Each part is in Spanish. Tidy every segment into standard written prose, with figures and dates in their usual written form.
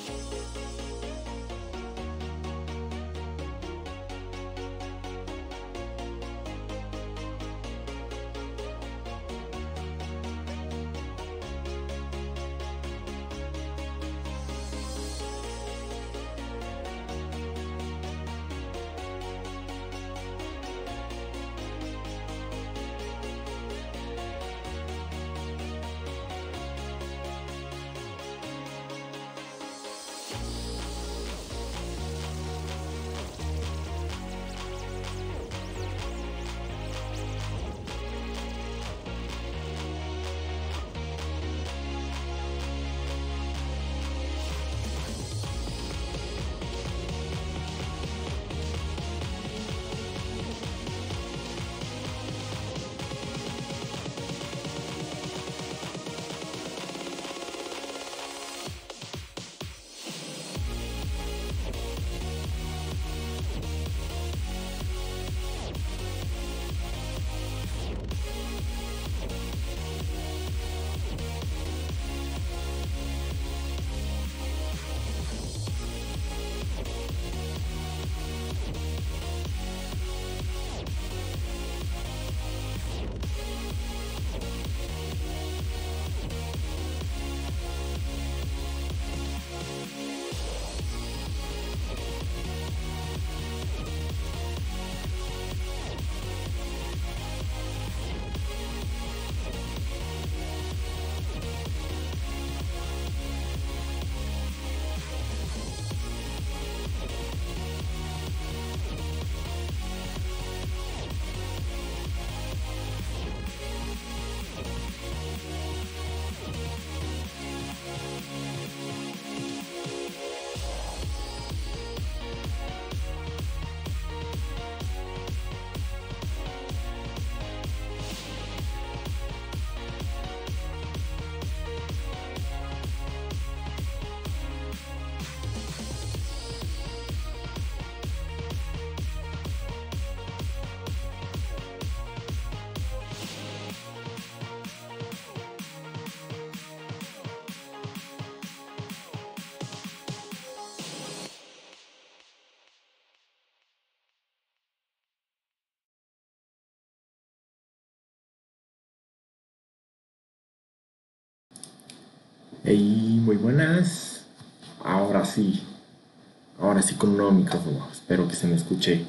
Hey, muy buenas. Ahora sí, ahora sí con un nuevo micrófono. Espero que se me escuche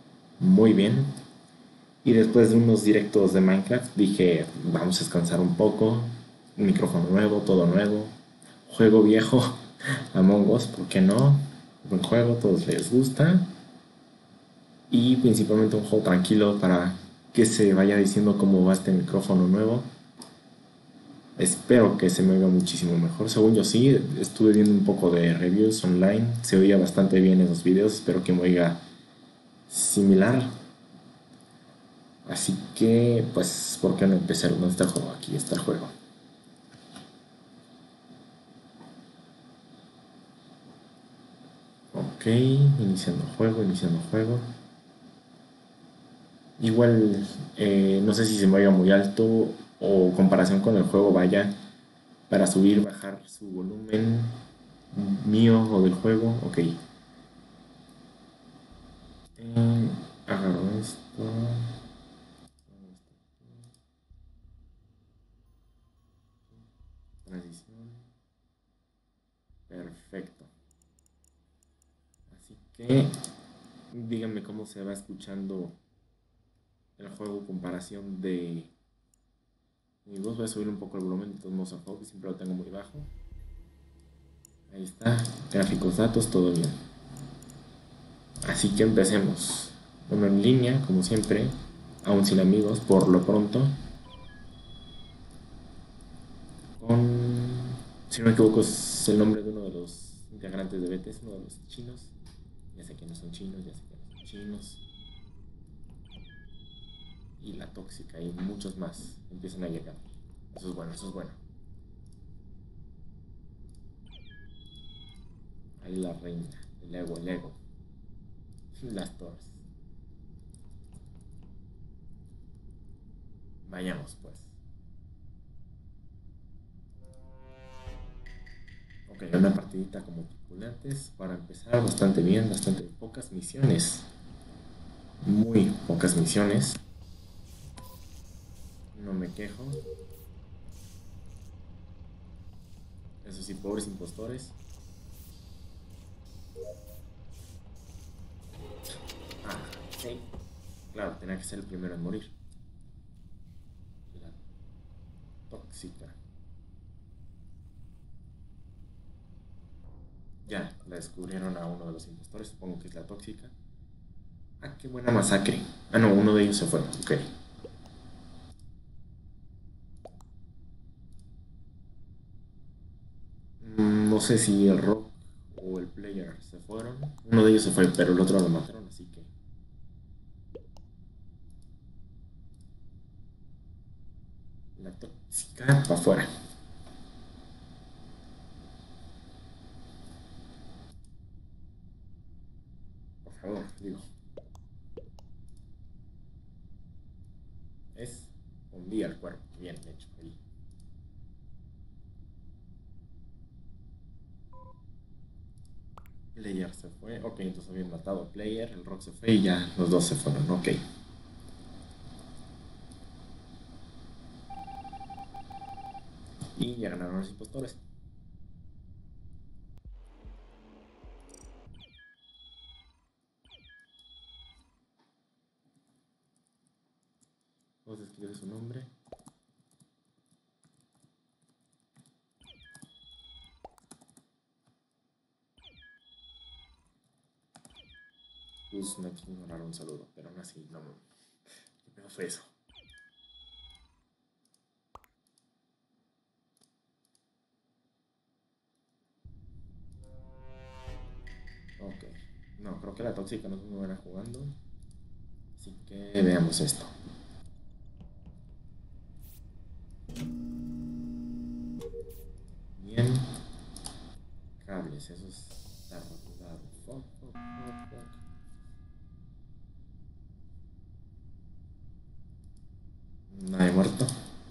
muy bien. Y después de unos directos de Minecraft dije, vamos a descansar un poco. Un micrófono nuevo, todo nuevo. Juego viejo, Among Us, ¿por qué no? Buen juego, todos les gusta. Y principalmente un juego tranquilo para que se vaya diciendo cómo va este micrófono nuevo. Espero que se me oiga muchísimo mejor. Según yo sí, estuve viendo un poco de reviews online. Se oía bastante bien esos videos. Espero que me oiga similar. Así que, pues, ¿por qué no empezar con este juego? Aquí está el juego. Ok, iniciando juego, iniciando juego. Igual, no sé si se me oiga muy alto o comparación con el juego vaya para subir, bajar su volumen mío o del juego. Ok. Agarro esto. Transición. Perfecto. Así que díganme cómo se va escuchando el juego comparación de mi voz. Voy a subir un poco el volumen de todos modos al juego, que siempre lo tengo muy bajo. Ahí está. Gráficos, datos, todo bien. Así que empecemos. Uno en línea, como siempre, aún sin amigos, por lo pronto. Con, si no me equivoco, es el nombre de uno de los integrantes de BTS, uno de los chinos. Ya sé que no son chinos, ya sé que no son chinos. Y la tóxica y muchos más empiezan a llegar. Eso es bueno, eso es bueno. Ahí la reina, el ego, las torres. Vayamos pues. Ok, una partidita como tripulantes para empezar bastante bien, bastante pocas misiones, muy pocas misiones, no me quejo. Eso sí, pobres impostores. Ah, sí, claro, tenía que ser el primero en morir. La tóxica. Ya, la descubrieron a uno de los impostores, supongo que es la tóxica. Ah, qué buena masacre. Ah, no, uno de ellos se fue, ok. No sé si el Rock o el Player se fueron. Uno de ellos se fue, pero el otro lo mataron, así que la tóxica para afuera. Por favor, digo. Es un día al cuerpo. Bien hecho. Ahí. Player se fue. Ok, entonces habían matado a Player. El Rock se fue y ya los dos se fueron. Ok. Y ya ganaron los impostores. Vamos a escribir su nombre. Pues no ignorar un saludo, pero aún así, no. ¿Qué pedo fue eso? Ok. No, creo que la tóxica no es muy buena jugando. Así que veamos esto. Bien. Cables, eso es tardado. Fuck, fuck, fuck, fuck. Nadie muerto.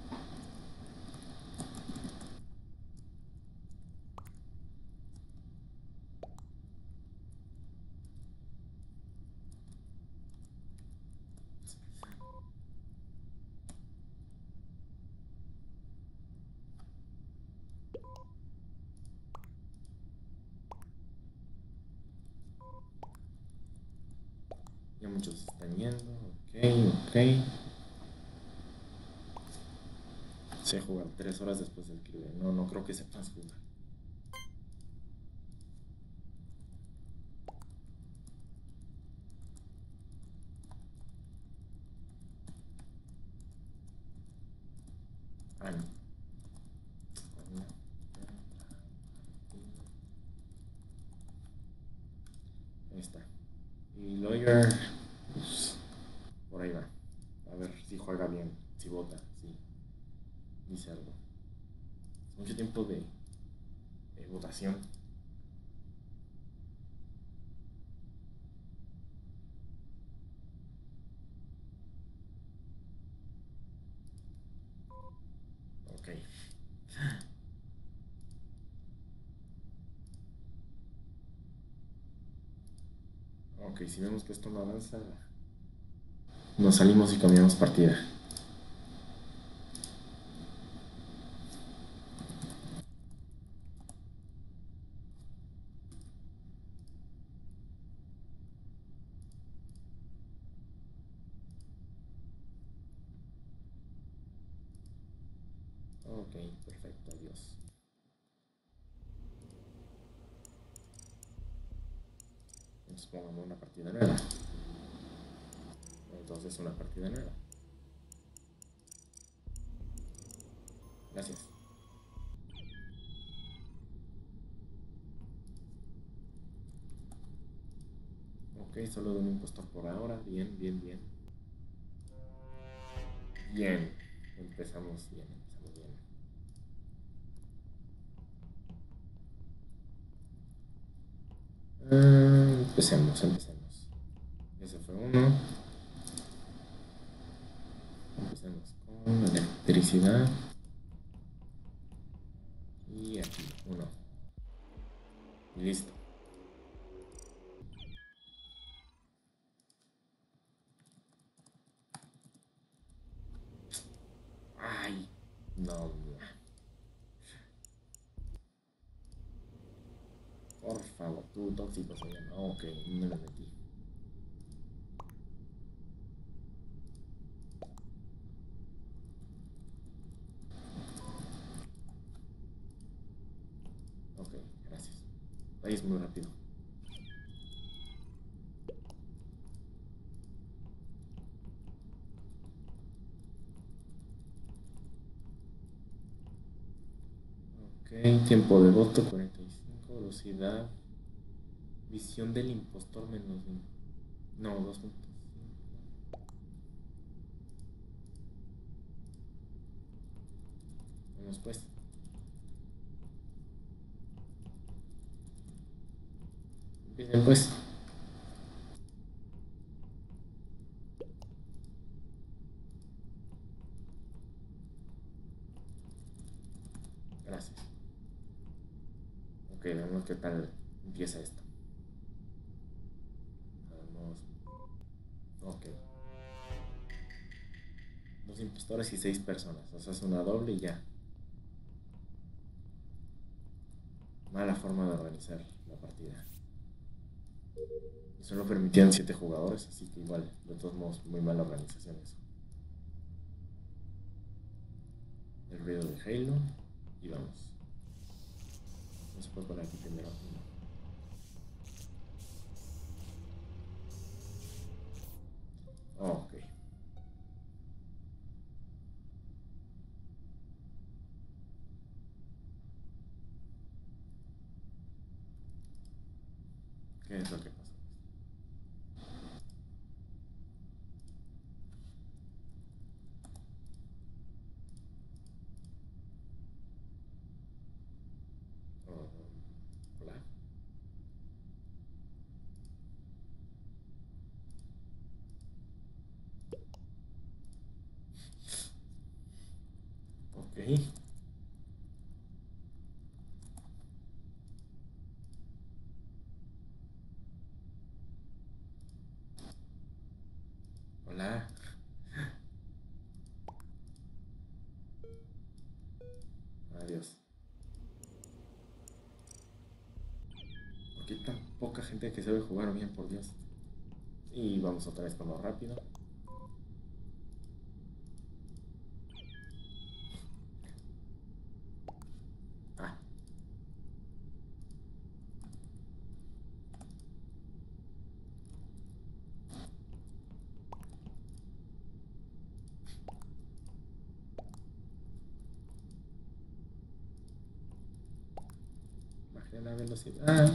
Ya muchos están yendo. Ok, ok. Sé jugar 3 horas después del crimen. No, no creo que sepas jugar. Ah, no. Ahí está. Y Lawyer, pues, por ahí va. A ver si juega bien, si vota, si dice algo. Es mucho tiempo de votación. Ok. Ok, si vemos que esto no avanza, nos salimos y cambiamos partida. Ok, perfecto, adiós. Entonces pongamos una partida nueva. Entonces una partida nueva. Gracias. Ok, solo de un impostor por ahora. Bien, bien, bien. Bien. Empezamos bien, empezamos bien. Empecemos, empecemos. Ese fue uno. Empecemos con electricidad. Y aquí, uno. Y listo. Ay, no, por favor, tú tóxico se llama. Ok, no me metí. Ok, gracias. Ahí es muy rápido. Ok, tiempo de voto 45, velocidad, visión del impostor menos 1. No, 2.5. Vamos pues. Empiecen pues. Gracias. Ok, veamos qué tal empieza esto. Vamos. Ok. Dos impostores y seis personas. O sea, es una doble y ya. Mala forma de organizar la partida. Y solo permitían 7 jugadores, así que igual, de todos modos, muy mala organización eso. El ruido de Halo. Y vamos. No se puede poner aquí primero. No. Ok. ¿Qué es lo que pasa? Oh, hola. Ok. Hola. Adiós. ¿Por qué tan poca gente que sabe jugar bien, por Dios? Y vamos otra vez con lo rápido. Ah, bajé la velocidad. Ah.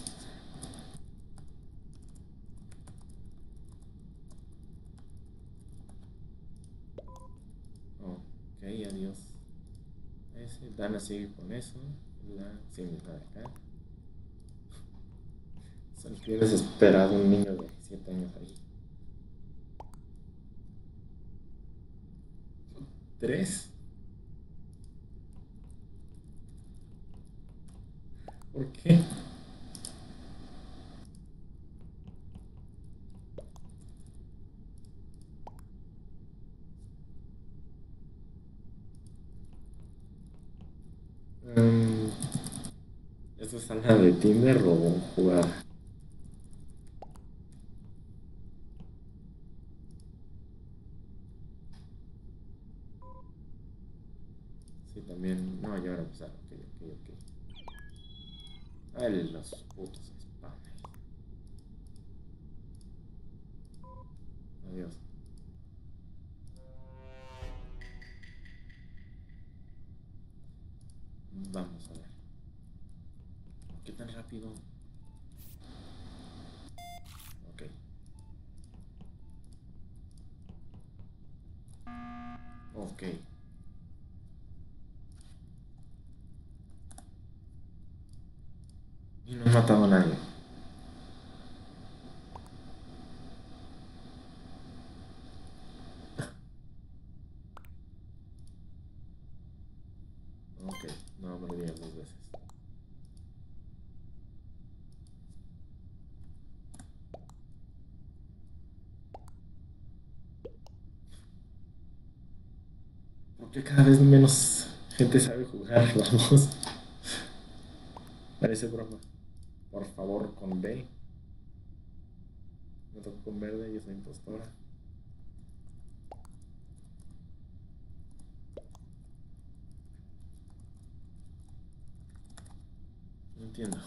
Ok, adiós. Ese, Dana sigue con eso. La, sin la de acá. Son que desesperado un niño de 7 años ahí. ¿Tres? ¿Por qué? Mm, ¿Esto es sala de Tinder o jugar? Sí, también. No, ya van a empezar. Ok, ok, ok. Ay, los putos spammers. Adiós. Vamos a ver. ¿Qué tan rápido? Ok. Ok. Y no he matado a nadie. Ok. No me lo digas dos veces. Porque cada vez menos gente sabe jugar, vamos. Parece broma. Por favor, con B. Me tocó con verde y es la impostora. No entiendo.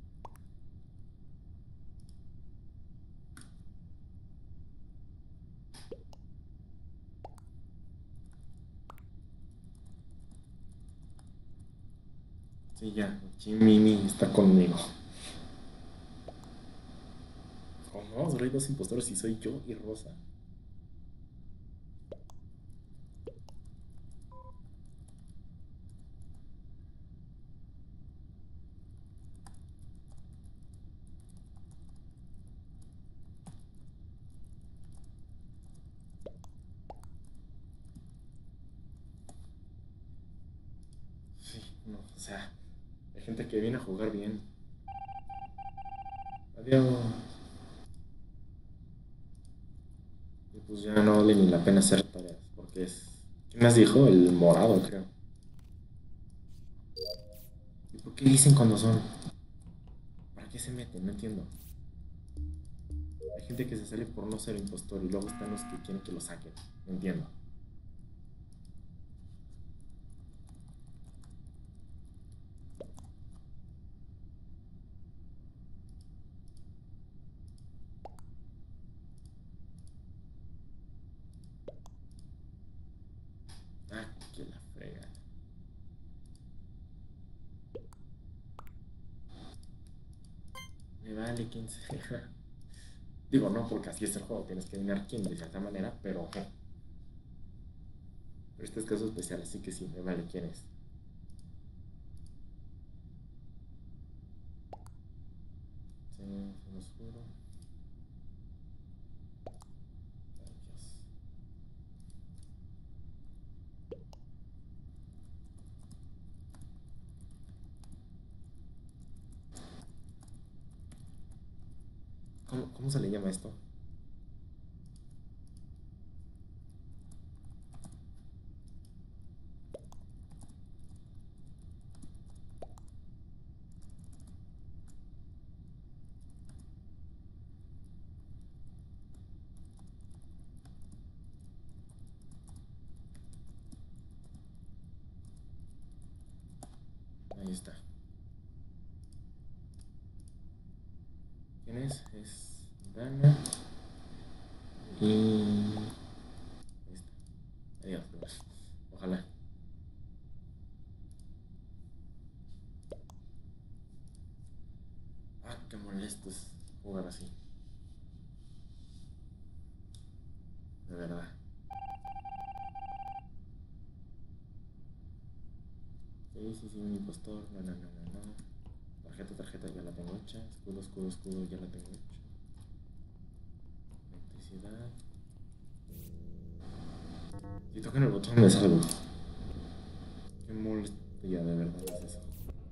Sí, ya. Jimmy está conmigo. Oh no, solo hay dos impostores y soy yo y Rosa. Sí, no, o sea, hay gente que viene a jugar bien. Adiós. Y pues ya no vale ni la pena hacer tareas, porque es... ¿Quién más dijo? El morado, creo. ¿Y por qué dicen cuando son? ¿Para qué se meten? No entiendo. Hay gente que se sale por no ser impostor y luego están los que quieren que lo saquen. No entiendo. Ah, que la frega. Me vale quién sea. Digo, no, porque así es el juego. Tienes que adivinar quién de cierta manera, pero este es caso especial, así que sí, me vale quién es. Sí, se los juro. Ay, Dios. ¿Cómo se le llama esto? Ahí está. ¿Quién es? Es Dana y... Ahí está. Adiós, pues. Ojalá. Ah, qué molesto es jugar así. De verdad. Sí, sí, sí, un impostor. No, no, no, no, no. Tarjeta, ya la tengo hecha. Escudo, ya la tengo hecha. Electricidad. Si tocan el botón me salgo. Qué molestia de verdad es eso.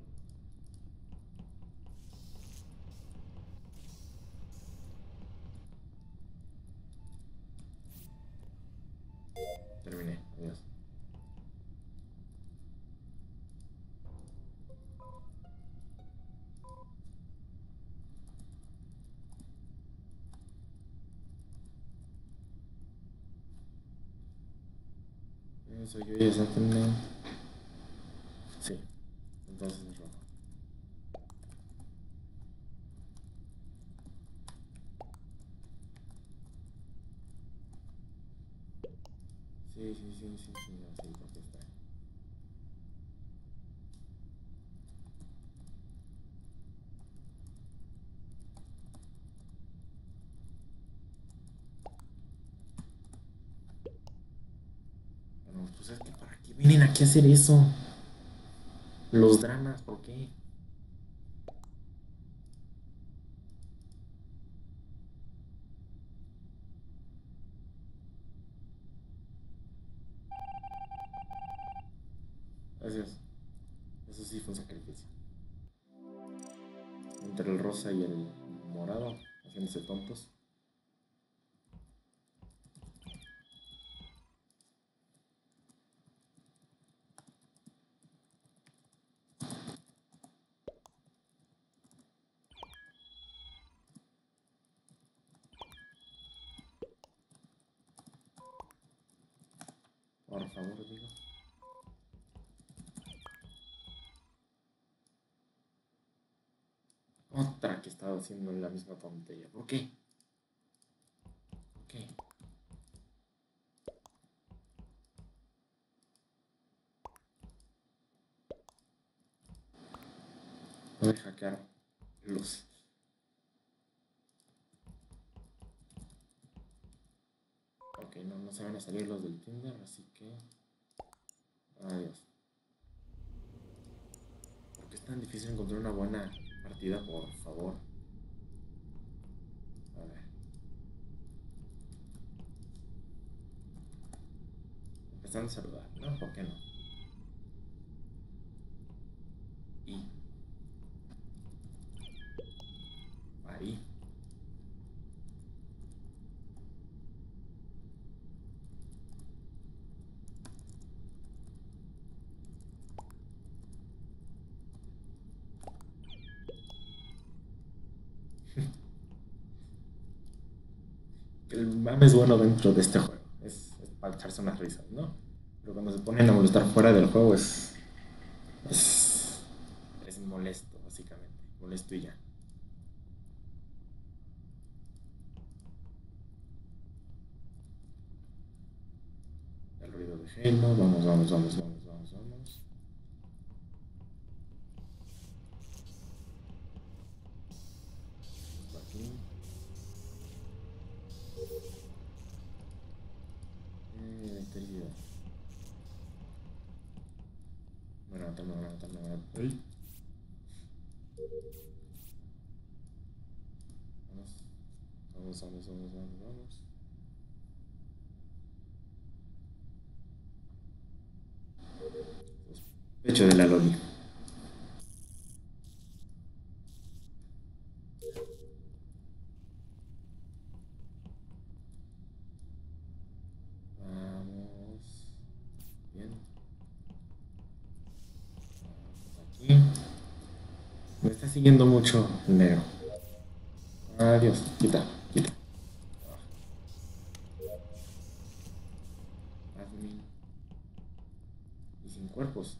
Terminé. Adiós. Soy yo y exactamente. Sí. Entonces es rojo. Sí, sí, sí, sí, sí, no, sí, porque está. Bueno, pues es que ¿para qué vienen aquí a hacer eso? Los dramas, ¿por qué? Gracias. Eso sí fue un sacrificio. Entre el rosa y el morado, haciéndose tontos. por favor, digo. Otra que estaba haciendo la misma tontería. ¿Por qué? ¿Por qué? Voy a hackear los. Ok, no se van a salir los del Tinder, así que. Adiós. ¿Por qué es tan difícil encontrar una buena partida, por favor? A ver. Empezando a saludar, ¿no? ¿Por qué no? Y. Ahí. El mame es bueno dentro de este juego. Es para echarse unas risas, ¿no? Pero cuando se ponen a molestar fuera del juego es, es molesto, básicamente. Molesto y ya. El ruido de Halo. Vamos, vamos, vamos, vamos, vamos, vamos. Esto aquí. Electricidad. Bueno, matarme, me matarme, me matarme. ¡Ey! Vamos, vamos, vamos, vamos, vamos, vamos. Pecho de la Loli. Vamos. Bien. Vamos aquí. Me está siguiendo mucho el negro. Adiós. Quita, quita. Admin. Y sin cuerpos.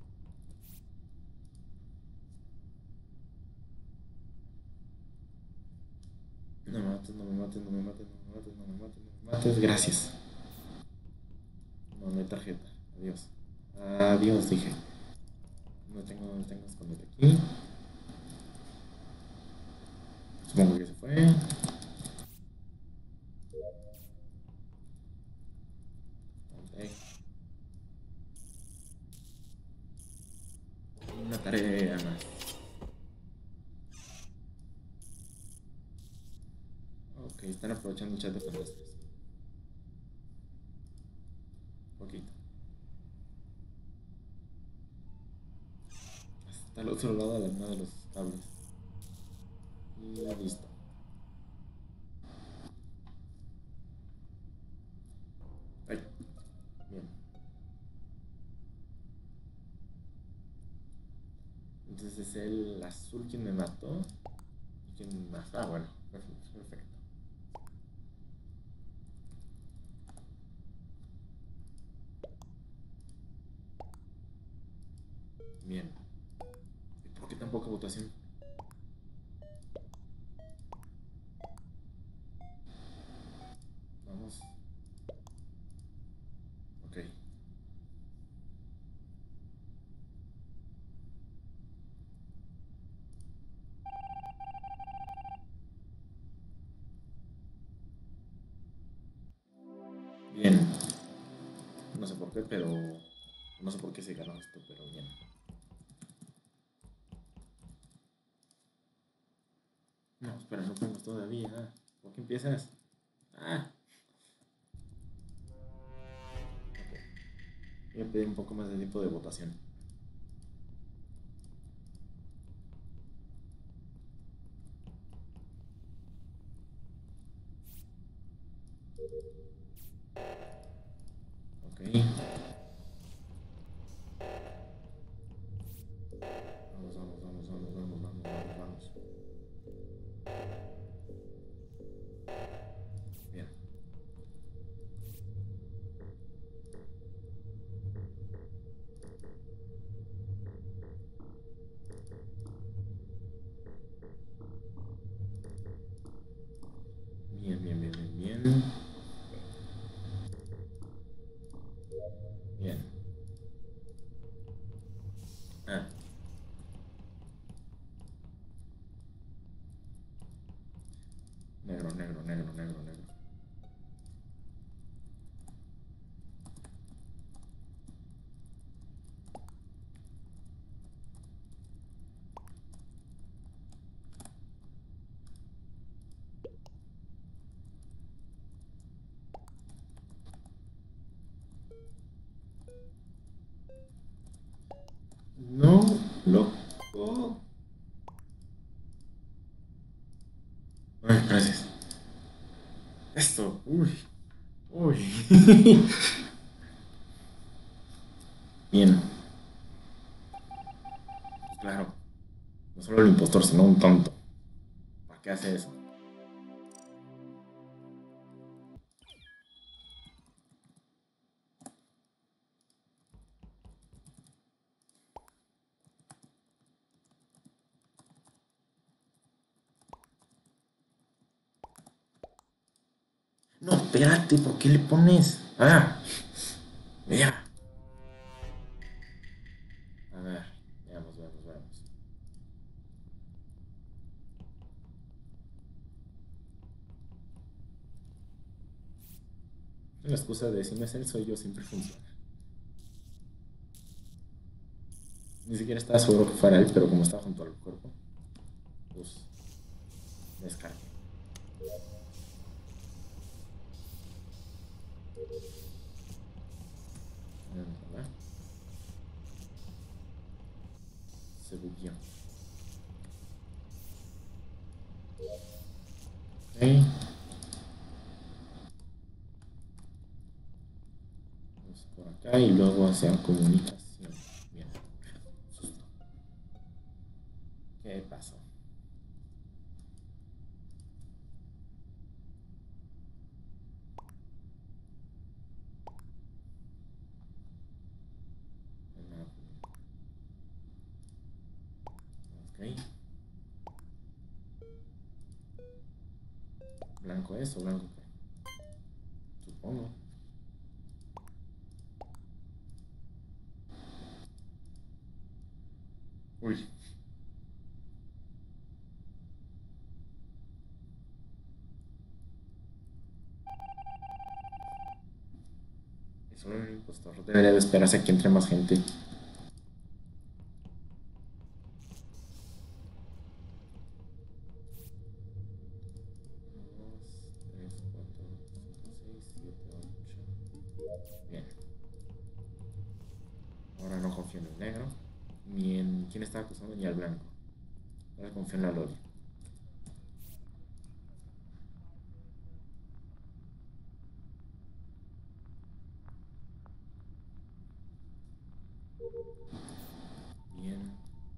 No me mates, no me mates, no me mates, no me mates, no me mates, no me mates. Gracias. No, no hay tarjeta. Adiós. Adiós, dije. No tengo, escondete aquí. Supongo que se fue. Ok. Una tarea más. Ok, están aprovechando el chat de fantasmas. Poquito. Hasta el otro lado de uno de los cables. Y listo. Ay, bien. Entonces es el azul quien me mató. ¿Y quién más? Ah, bueno. Perfecto. Perfecto. Bien. ¿Y por qué tan poca votación? Vamos. Ok. Bien. No sé por qué, pero. No sé por qué se ganó esto, pero bien. No, espera, no pongas todavía. ¿Por qué empiezas? Ah, ok. Voy a pedir un poco más de tiempo de votación. Ok. Vamos, vamos, vamos, vamos, vamos, vamos, vamos, vamos. Bien. Bien, bien. Ah, negro, negro, negro, negro, negro. No, loco. Ay, gracias. Esto, uy, uy. Bien, claro. No solo el impostor, sino un tonto. ¿Para qué hace eso? No, espérate, ¿por qué le pones? Ah, ya. A ver, veamos, veamos, veamos. La excusa de si no es él, soy yo siempre funciona. Ni siquiera estaba seguro que fuera él, pero como estaba junto al cuerpo, pues descargué. ¿Verdad? Se bugueó. Ok, vamos por acá y luego hacia comunicación. Bien, susto. ¿Qué pasó? Ok, blanco es o blanco qué? Supongo. Uy, es solo un impostor. Debería de esperarse a que entre más gente. 2, 3, 4, 5, 6, 7, 8. Bien, ahora no confío en el negro, ni en quién estaba acusando, ni al blanco. Ahora confío en la Loli. Bien.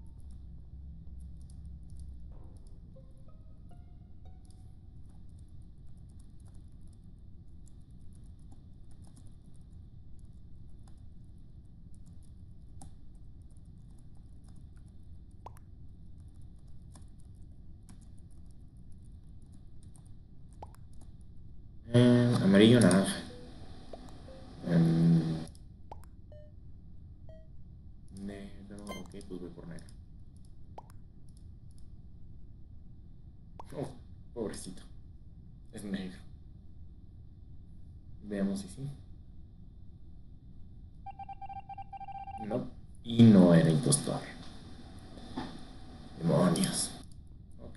Amarillo, naranja. Em, negro, ok, pues voy por negro. Oh, pobrecito. Es negro. Veamos si sí. No. Y no era impostor. Demonios. Ok.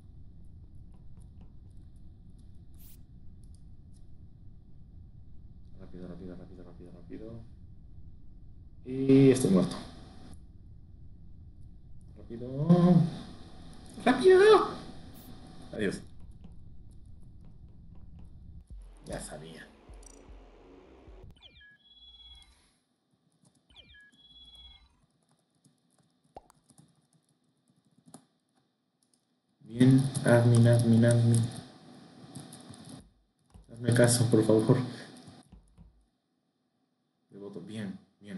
Rápido, rápido, rápido, rápido, rápido. Y estoy muerto. Rápido. Rápido. Adiós. Ya sabía. Bien. Admin, admin, admin. Hazme caso, por favor. Le voto. Bien, bien.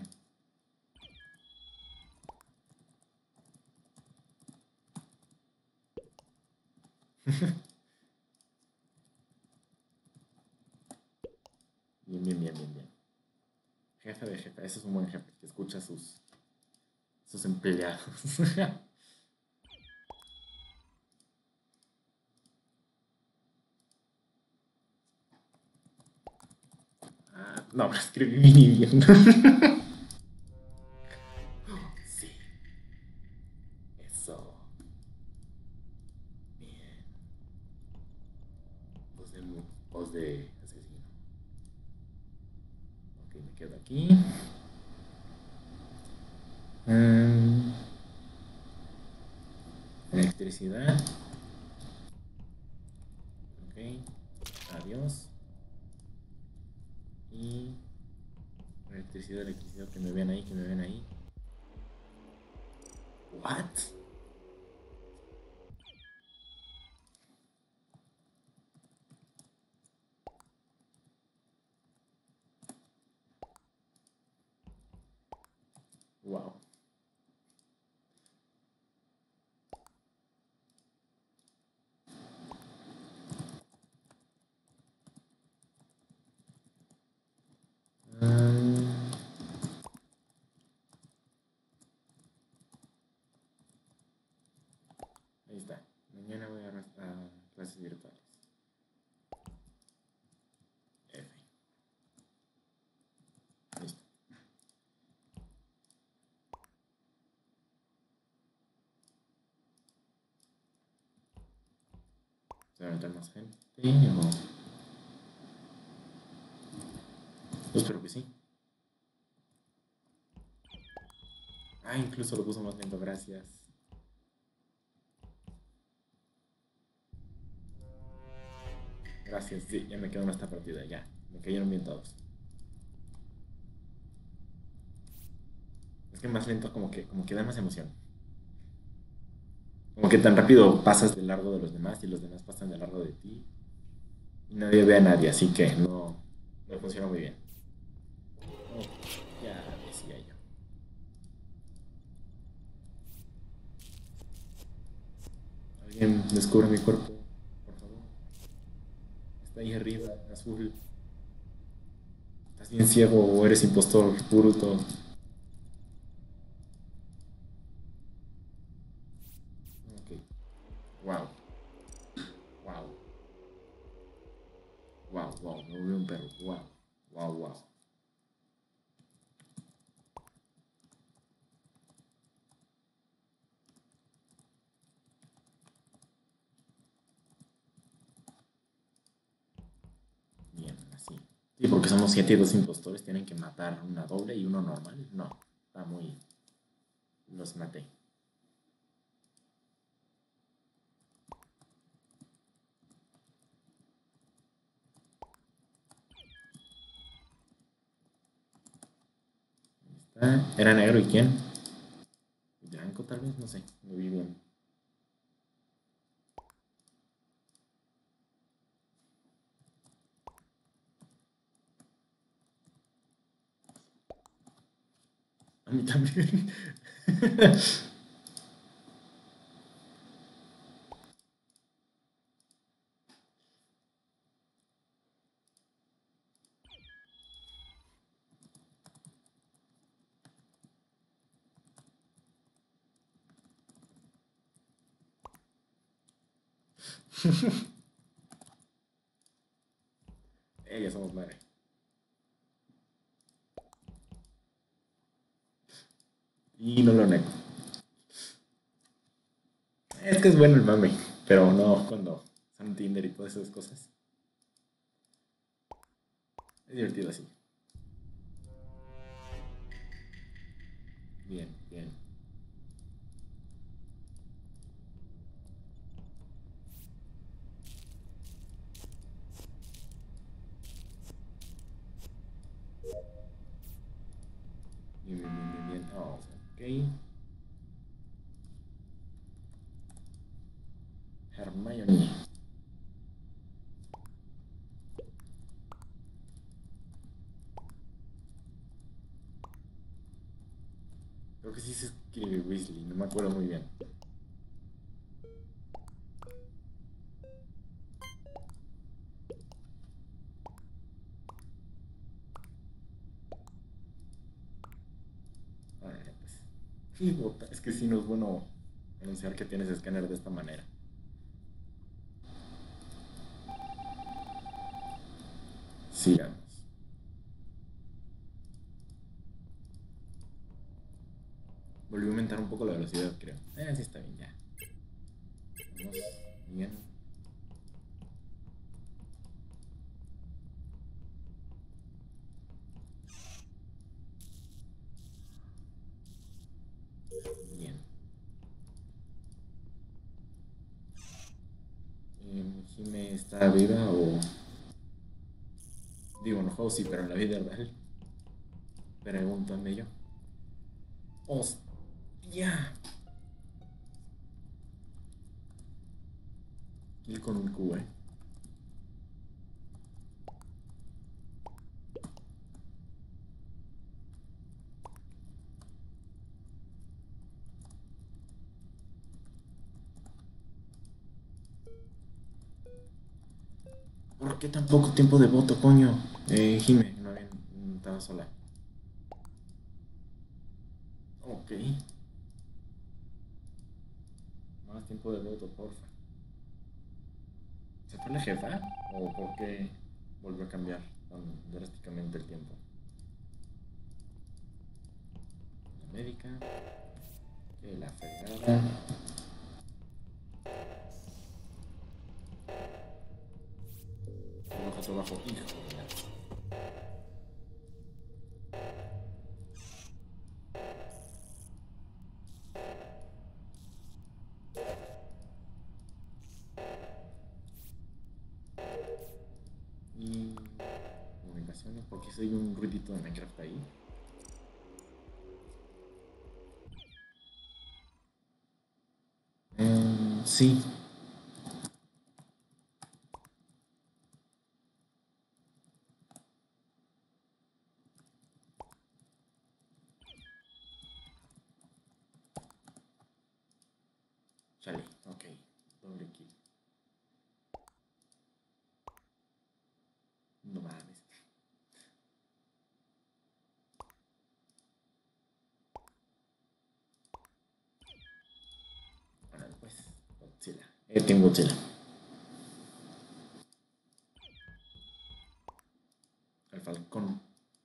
jefe de jefe. Ese es un buen jefe que escucha a sus empleados. No, escribí bien. Sí, eso. Bien. Voz de asesino. Ok, me quedo aquí. Mm, electricidad. Ok. Adiós. Y electricidad, electricidad. Que me vean ahí, que me vean ahí. What? Wow. Mm, ahí está. Mañana voy a clases virtuales. F. Listo. ¿Se va a meter más gente? O... Yo espero que sí. Ah, incluso lo puso más lento, gracias. Gracias, sí, ya me quedo en esta partida, ya. Me cayeron bien todos. Es que más lento como que da más emoción. Como que tan rápido pasas del largo de los demás y los demás pasan del largo de ti. Y nadie ve a nadie, así que no funciona muy bien. Oh, ya decía yo. Alguien descubre mi cuerpo, por favor. Está ahí arriba, azul. ¿Estás bien ciego o eres impostor, bruto? Ok. Wow, wow, wow, wow. Me volví un perro. Wow, wow, wow. Bien, así. Sí, porque somos 7 y 2 impostores. Tienen que matar una doble y uno normal. No, está muy. Los maté. ¿Era negro y quién? Blanco, tal vez, no sé. No vi bien. A mí también. Ya somos madre. Y no lo nego. Es que es bueno el mame, pero no cuando son Tinder y todas esas cosas. Es divertido así. Bien, bien. Bien, bien, bien, bien, bien. Oh, ok. Hermione. Creo que sí se escribe Weasley, no me acuerdo muy bien. Idiota, es que sí no es bueno anunciar que tienes escáner de esta manera. Sigamos. Volvió a aumentar un poco la velocidad, creo. Sí está bien, ya. Vamos bien. Bien. Jime está viva o... Digo, en el juego sí, pero en la vida real. Pregúntame yo. ¡Hostia! Kill con un Q, eh. ¿Por qué tan poco tiempo de voto, coño? Jime, no bien, estaba sola. Ok. Más tiempo de voto, porfa. ¿Se fue la jefa? ¿O por qué volvió a cambiar tan drásticamente el tiempo? La médica. Que la fregada. Trabajo, trabajo. Hijo de la... Y... comunicaciones. ¿Por qué soy un ruidito de Minecraft ahí? Sí. Chale, ok. Doble kill. No mames. Ahora pues, Godzilla. Tengo Godzilla. El Falcón.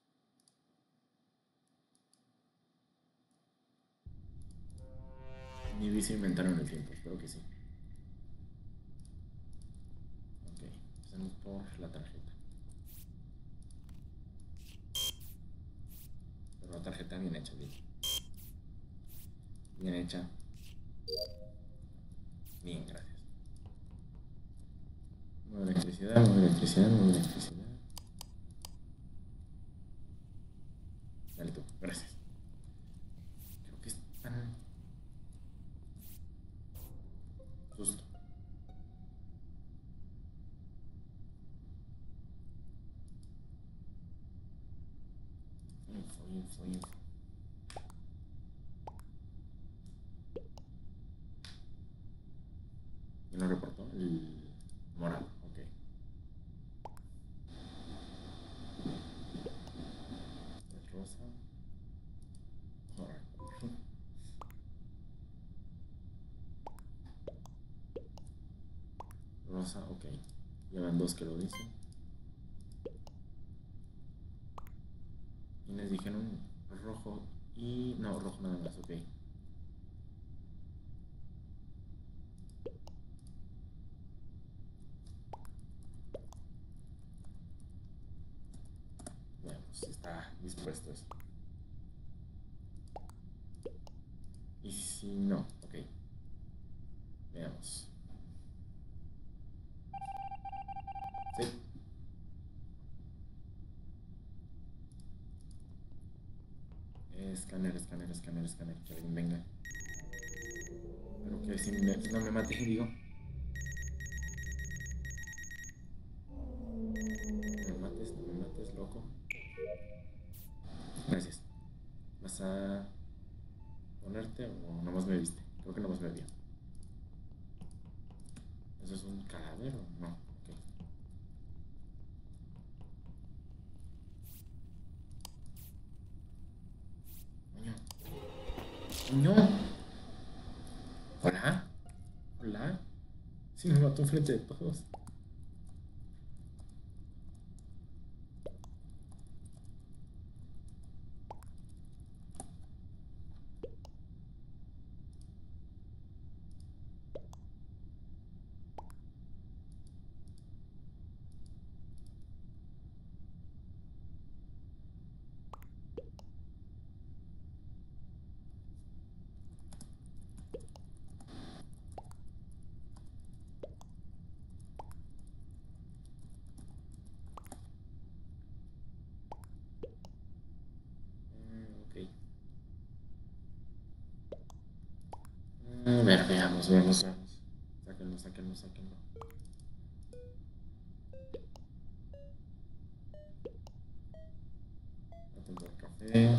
Ni bici inventaron el tiempo, espero que sí. Ok, empezamos por la tarjeta. Pero la tarjeta bien hecha, bien. Bien hecha. Bien, gracias. Nueva electricidad, nueva electricidad, nueva electricidad. Dale tú, gracias. Creo que están... Justo. Info, info, info. ¿Quién lo reportó? El morado, ok. El rosa. Alright. Rosa, ok. Llevan dos que lo dicen. Y les dijeron rojo y... No, rojo nada más, ok. Veamos si está dispuesto eso. Y si no, ok. Veamos. Sí. Escáner, escáner, escáner, escáner. Que alguien venga. Pero que si no me mate, digo. No me mates, loco. Gracias. ¿Vas a ponerte o nomás me viste? Creo que nomás me vio. ¿Eso es un cadáver o no? Ok. Coño. Coño. Hola. Hola. Sí, me mató enfrente de todos. Ok. A ver, veamos. Sáquenlo, sáquenlo, sáquenlo. Atento al café.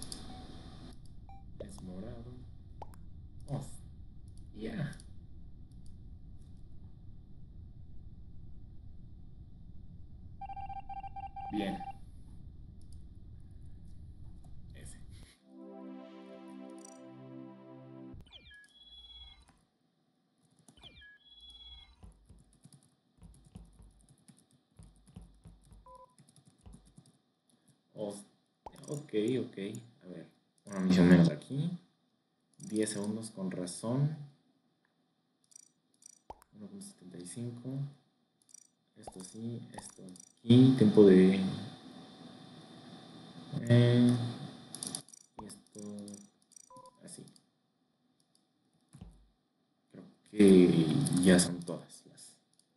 Es morado. Oh, yeah. Bien. Ese. Oh, ok, ok. A ver. Una misión menos aquí. 10 segundos con razón. 1.75. Esto sí, esto aquí. Tiempo de. Y esto. Así. Creo que ya son todas las.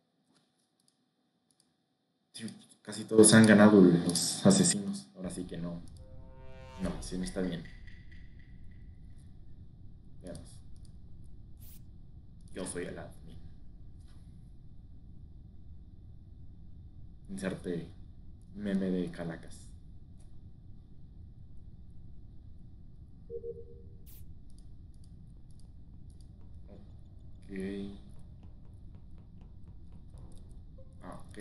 Sí, casi todos han ganado los asesinos. Ahora sí que no. No, sí no está bien. Veamos. Yo soy el admin. Inserte meme de Calacas. Ok. Ok.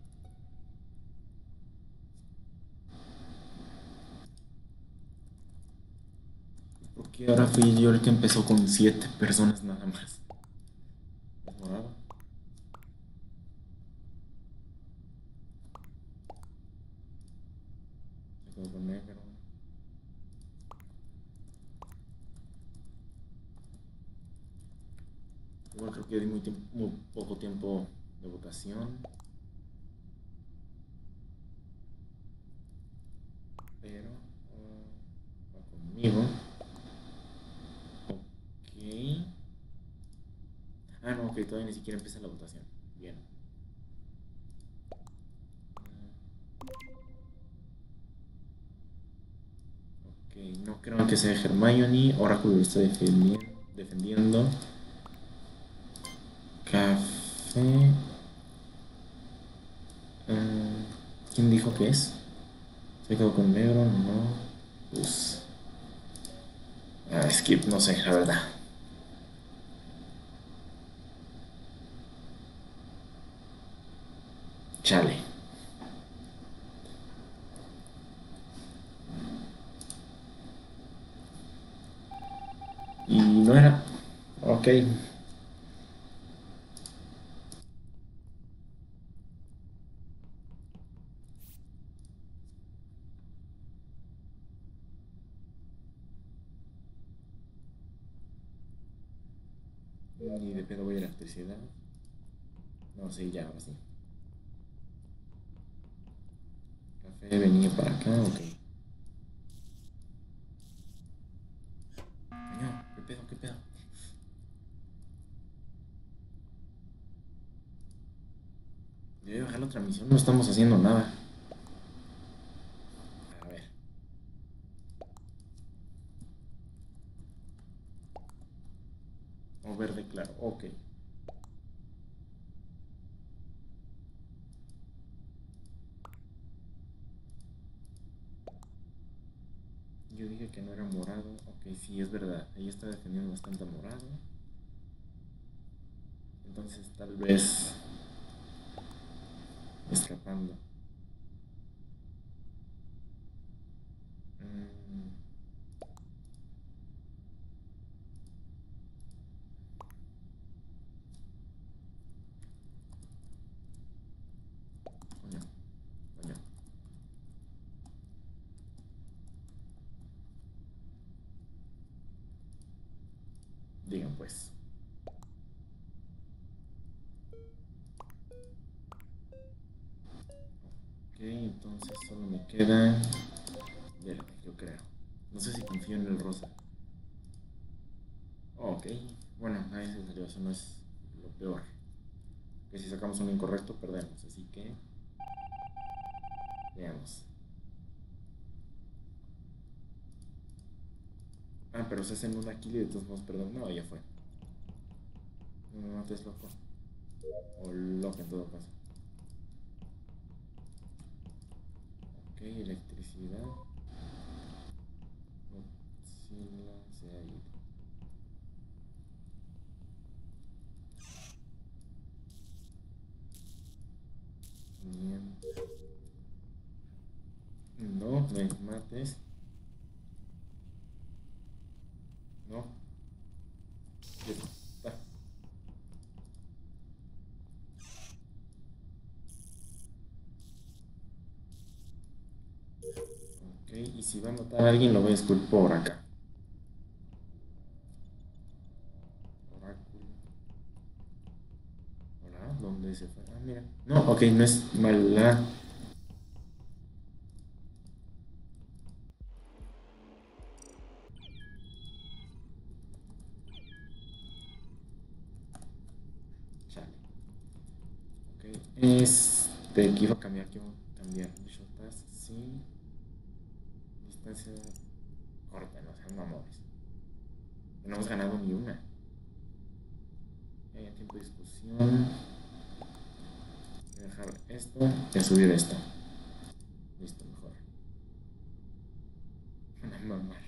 Porque ahora fui yo el que empezó con 7 personas nada más. Es morado. Se quedó con negro. Igual creo que di muy poco tiempo de votación. Pero va conmigo. Ok. Ah, no, ok, todavía ni siquiera empieza la votación. Bien. Ok, no creo que sea Hermione. Oráculo lo está defendiendo. Café. Mm, ¿Quién dijo que es? ¿Se quedó con negro? No. Pues. Skip, no sé, la verdad. Chale. Y no era. Ok. Ni de pedo voy a electricidad. No, sí, ya, ahora sí. Café venía para acá, ok. Coño, ¿qué pedo, qué pedo? Debe bajar la transmisión, no estamos haciendo nada. A ver. O verde claro, ok. Yo dije que no era morado. Ok, sí, es verdad. Ahí está defendiendo bastante a morado. Entonces tal vez escapando. Mm, Bueno, pues. Ok, entonces solo me queda verde, yo creo. No sé si confío en el rosa. Oh, ok, bueno, ahí se salió, eso no es lo peor. Que si sacamos un incorrecto, perdemos. Así que, veamos. Ah, pero se hacen una kill y de todos modos, perdón. No, ya fue. No me mates, loco. O loco en todo caso. Ok, electricidad. Godzilla se ha ido. Bien. No, me mates. No, ya está. Ok, y si va a matar a alguien, lo voy a esculpir por acá. Oráculo. Hola, ¿dónde se fue? Ah, mira. No, ok, no es mala. Chale. Ok, quiero cambiar. Visual Task, sí. Distancia corta, no sean mamones. No hemos ganado ni una. Tiempo de discusión. Voy a dejar esto y a subir esto. Listo, mejor. Una mamar.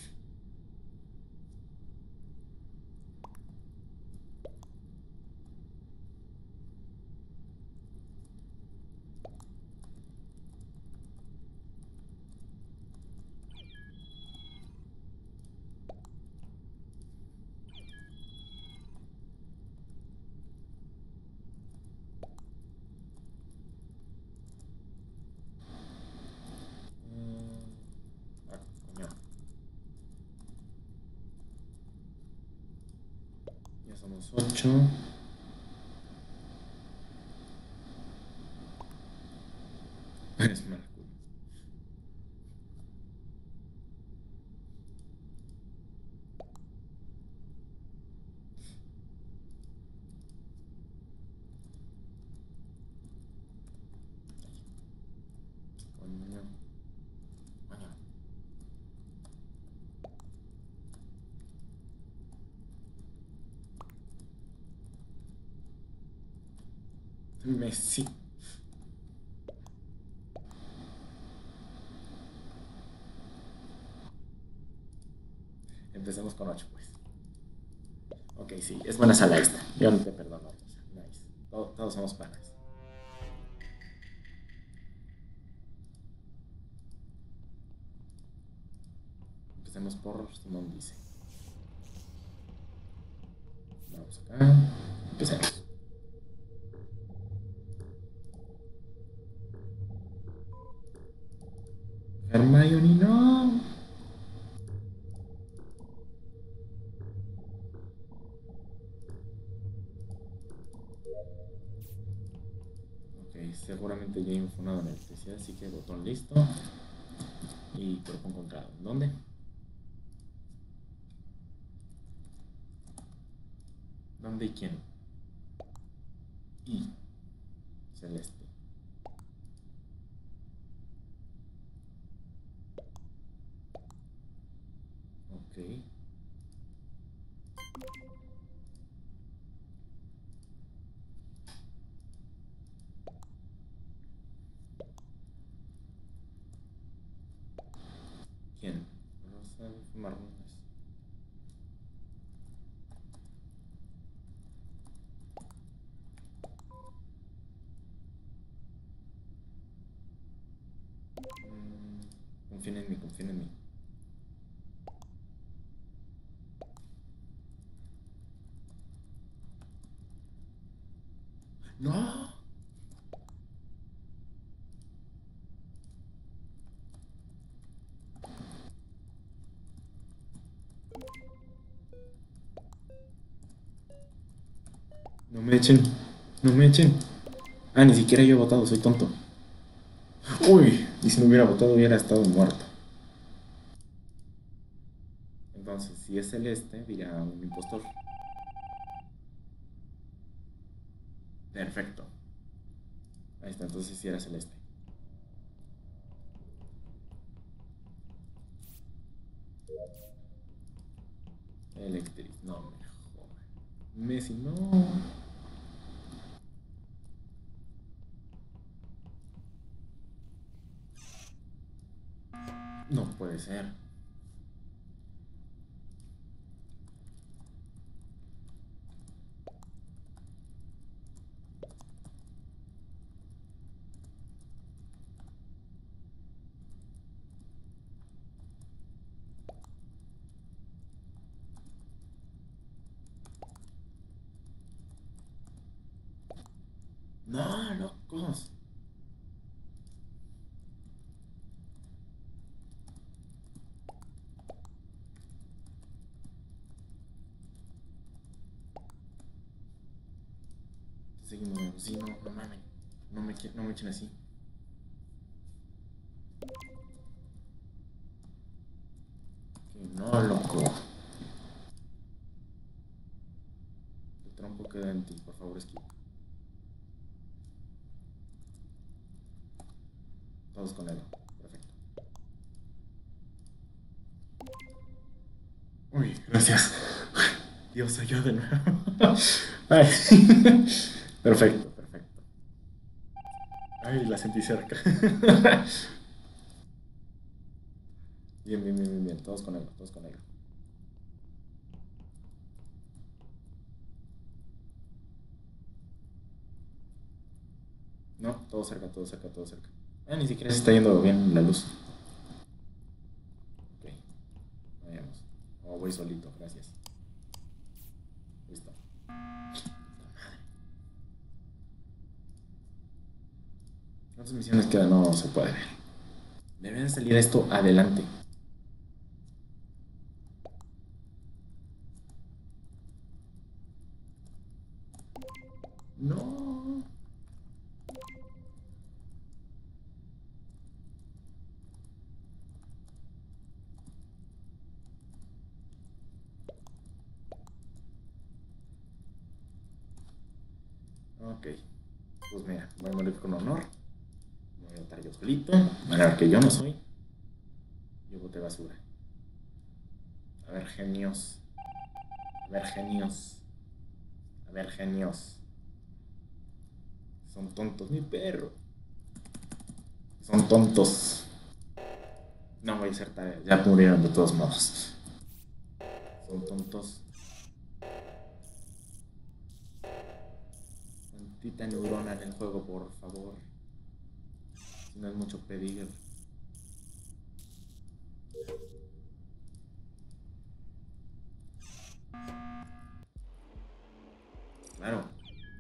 Coño. Ya somos 8. Es mala culo. Coño. Coño. Messi. Empezamos con 8 pues. Ok, sí, es buena sala esta. Yo no te perdono. Nice. Todos somos panas. Empecemos por Simón dice. Vamos acá. Empecemos. Hermione, no. Ok, seguramente ya infunado en electricidad, así que botón listo. Y cuerpo encontrado. ¿Dónde? ¿Dónde y quién? Y celeste. Ok. ¿Quién? Rosa, marrones. Confíen en mí, confíen en mí. ¡No! No me echen. No me echen. Ah, ni siquiera yo he votado, soy tonto. Uy, y si no hubiera votado hubiera estado muerto. Entonces, si es celeste, dirá un impostor. Perfecto. Ahí está, entonces si era celeste. Electric, no me jodas. Messi, no. No puede ser. No, locos. Seguimos, sí, no, no mames. No me echen así. Que no, loco. El trompo queda en ti, por favor, esquiva. Todos con él. Perfecto. Uy, gracias. Dios, ayuda de nuevo. Ay. Perfecto, perfecto. Ay, la sentí cerca. Bien, bien, bien, bien, bien. Todos con él, todos con él. No, todo cerca, todo cerca, todo cerca. Ah, ni siquiera se está yendo bien la luz. Ok, vayamos. Oh, voy solito, gracias. Listo. ¿Cuántas misiones quedan? No se puede ver. Debería salir esto adelante. No. Ok. Pues mira, voy a morir con honor. Voy a votar yo solito. Bueno, que yo no soy. Yo voté basura. A ver, genios. A ver, genios. A ver, genios. Son tontos, mi perro. Son tontos. No voy a hacer tarea. Ya murieron de todos modos. Son tontos. Tantita neurona en el juego, por favor. Si no es mucho pedir. Claro.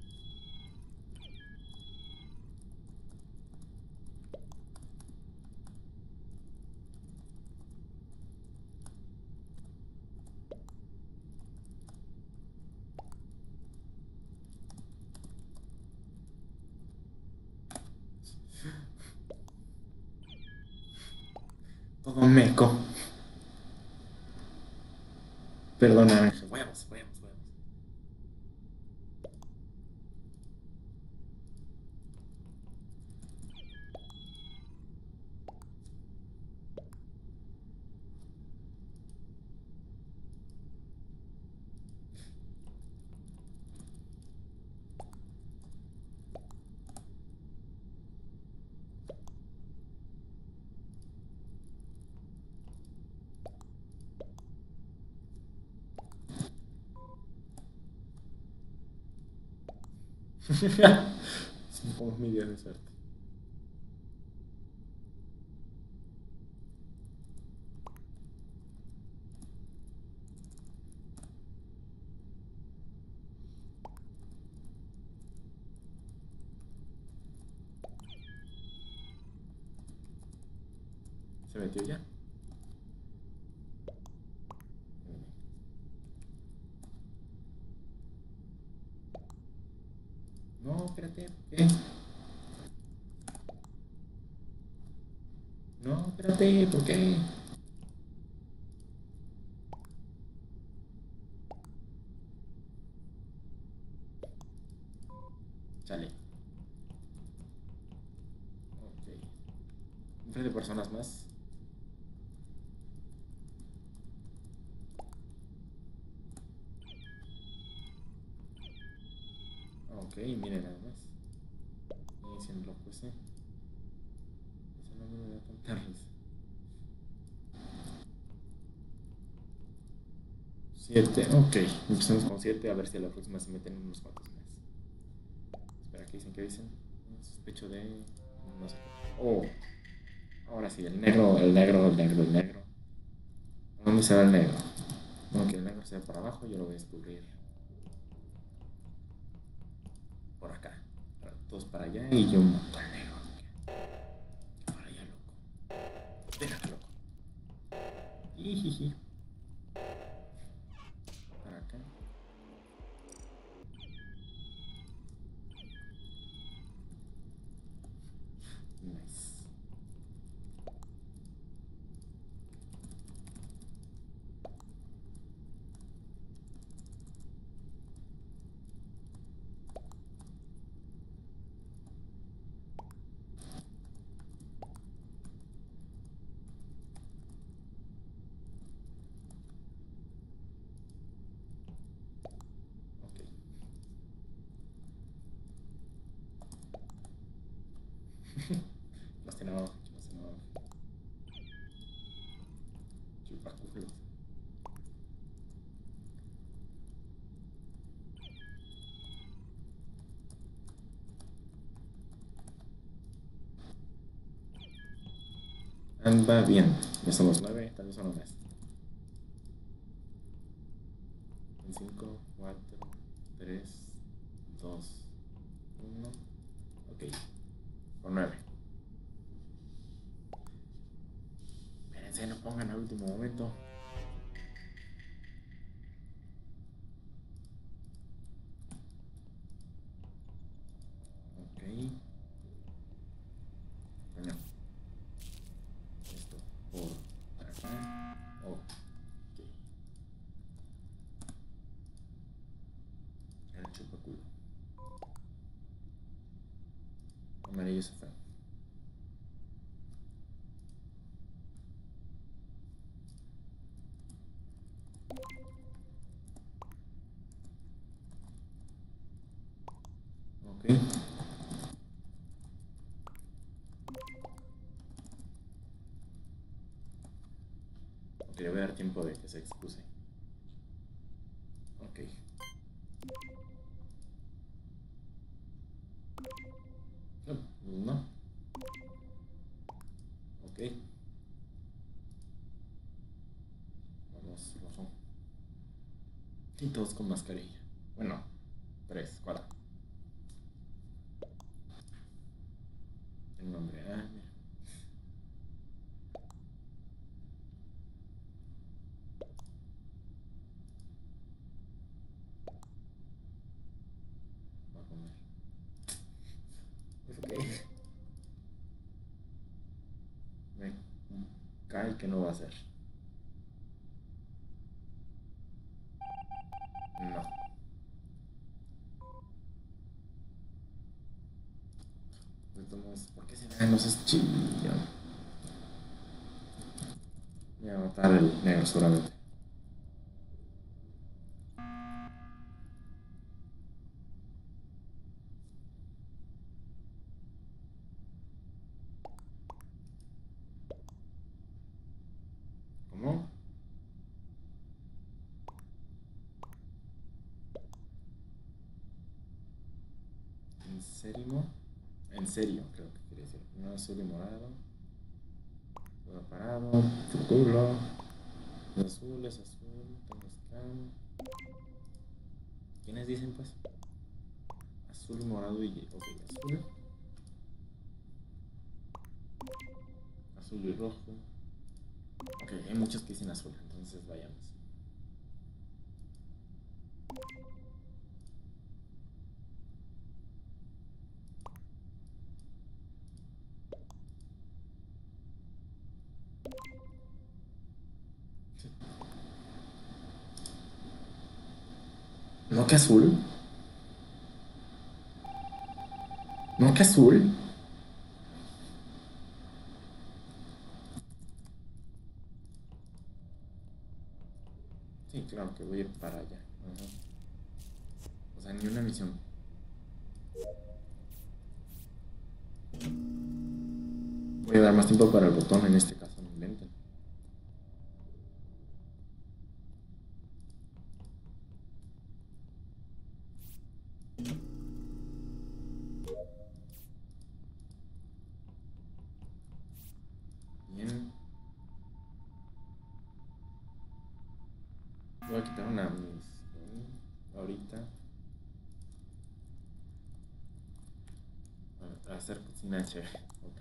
Todo meco. Perdóname. Huevos, huevos, huevos. Son como mi día de suerte. ¿Se metió ya? No, espérate, ¿por qué? No, espérate, ¿por qué? Chale. Ok. Un par de personas más. Ok, miren nada más. Y se lo puse. Eso no me da tanta risa. 7, ok. Empezamos con 7, a ver si a la próxima se meten unos cuantos más. Espera, ¿qué dicen? ¿Qué dicen? Sospecho de... No sé. Oh, ahora sí, el negro, el negro, el negro, el negro. ¿A dónde se va el negro? Bueno, que el negro sea para abajo, yo lo voy a descubrir por acá. Todos para allá y yo mato al negro. Para allá, loco. Ven acá, loco. Jijiji. Para acá. Nice. Ok. Más en abajo, más en abajo. Chupaculos. Anda bien. Ya somos 9, tal vez son más. En 5, 4, 3, 2, 1. Ok. Con 9. Espérense, no pongan al último momento. Ok. Bueno, esto por acá. Ok. El chupaculo. Amarillo se fue. Ok. Ok, le voy a dar tiempo de que se expuse. Ok. No. No. Ok. Vamos, rojo. Y todos con mascarilla. Bueno, 3, 4. El nombre. Ah, mira. Va a comer. Es ok. Me cae que no va a ser. No. Entonces, ¿por qué se da? No seas chillón. Voy a matar el negro seguramente. ¿Cómo? ¿En serio? En serio, creo que quiere decir. No, azul y morado. Todo parado. Futuro. Es azul, es azul. Tengo scan. ¿Quiénes dicen pues? Azul y morado y... Ok, azul. Azul y rojo. Ok, hay muchos que dicen azul, entonces vayamos. que azul. No, que azul. Sí, claro que voy a ir para allá. Ajá. O sea, ni una misión. Voy a dar más tiempo para el botón en este caso, no inventen. Bien. Voy a quitar una misión ahorita. Para hacer cocina chef. Ok.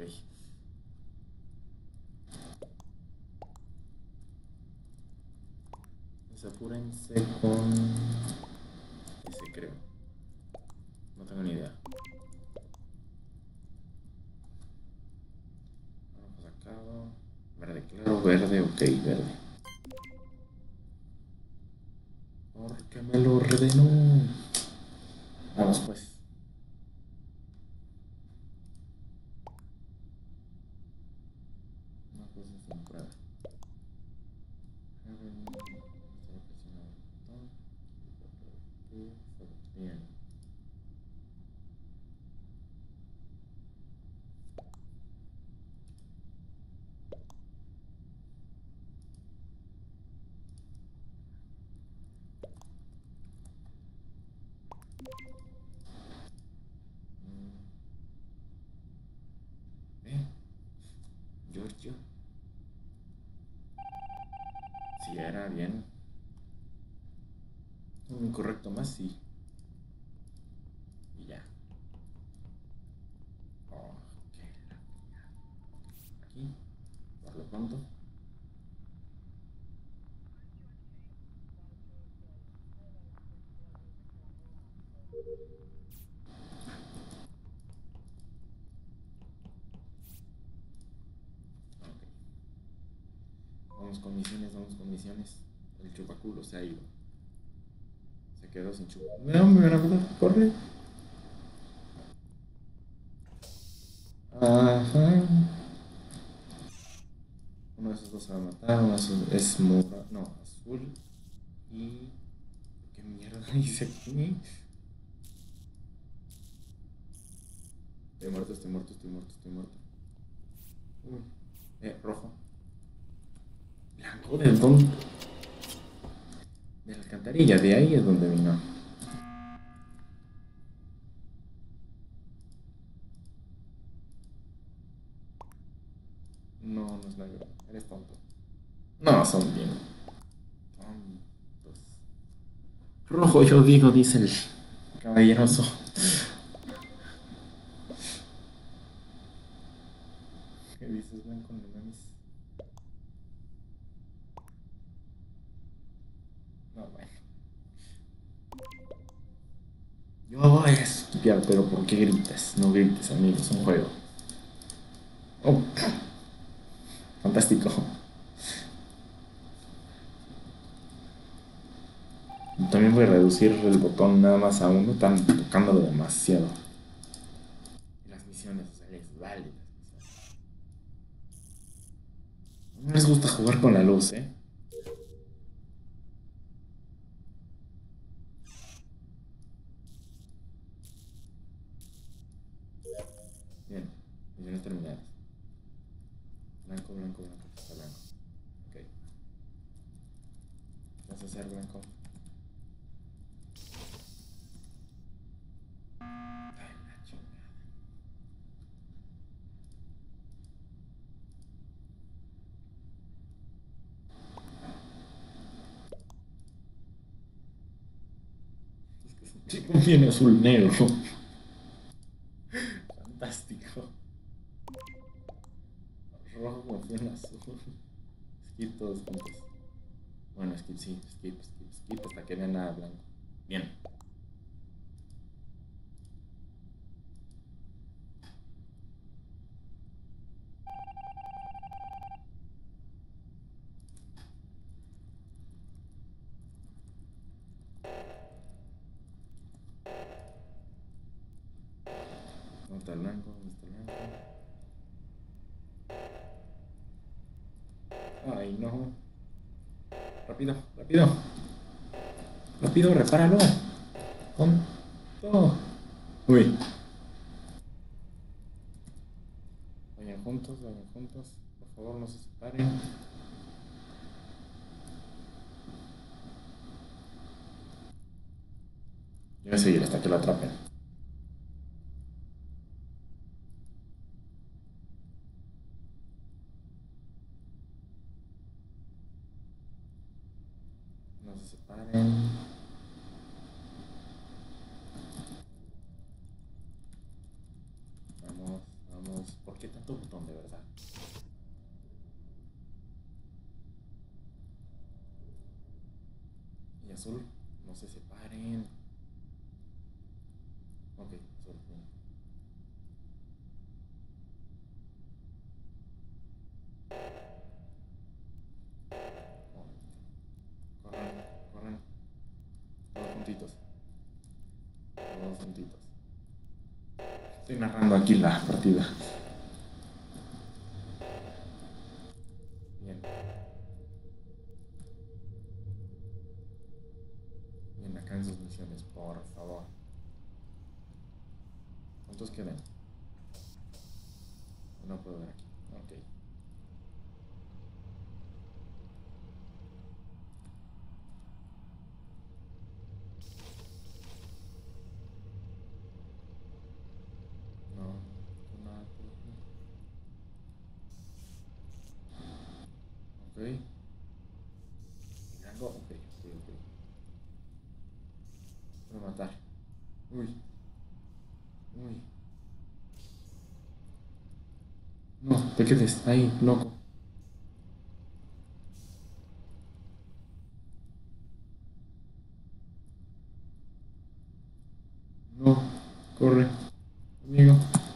Desapúrense con ese, creo. No tengo ni idea. Rojo sacado. Verde claro, verde, ok, verde. Porque me lo ordenó. Vamos pues. Una cosa es temporada. Bien. ¿Eh? Giorgio. Si era bien. Un incorrecto más, sí. Y ya. Oh, qué aquí. Por lo pronto. Ok. Vamos con misiones, vamos con misiones. El chupaculo se ha ido. Se quedó sin chupa. No, me van a matar. Corre. Ajá. Uno de esos dos se va a matar. Uno de esos es mora. No, azul. Y. ¿Qué mierda hice aquí? Estoy muerto, estoy muerto, estoy muerto, estoy muerto. Uy. Rojo. Blanco, ¿de dónde? De la alcantarilla, de ahí es donde vino. No, no es negro. Eres tonto. No, son bien tontos. Rojo, yo digo, dice el caballeroso. ¿Qué dices, blanco? No mames. No, bueno. Yo voy a estudiar, pero ¿por qué gritas? No grites, amigo, es un juego. Oh, fantástico. También voy a reducir el botón nada más a uno, están tocándolo demasiado. Y las misiones, o sea, les vale las misiones. No les gusta jugar con la luz, ¿eh? Bien, misiones terminadas. Blanco, blanco, blanco, está blanco. Ok, vas a hacer blanco. Ay, la chingada. Sí, tiene azul negro. Fantástico. Rojo confía en azul. Skip todos juntos. Bueno, skip sí, skip, skip, skip hasta que vean a blanco. Bien. ¿Dónde está el blanco? ¿Dónde está el blanco? Ay, no. Rápido, rápido. Rápido, repáralo. Con todo. Uy. Vayan juntos. Por favor, no se separen. Yo voy a seguir hasta que lo atrapen. No se separen. Vamos, vamos. ¿Por qué tanto botón de verdad? Y azul, no se separen. Ok, azul, bien. Corran, corran. Todos juntitos. Todos juntitos. Estoy narrando aquí la partida. Bien. Bien, acá en sus misiones, por favor. ¿Cuántos quedan? No puedo ver aquí. Ok. No, no, ok. Algo, ok, ok, ok. Voy a matar. Uy, uy. No, te quedes ahí, loco. No, corre, amigo.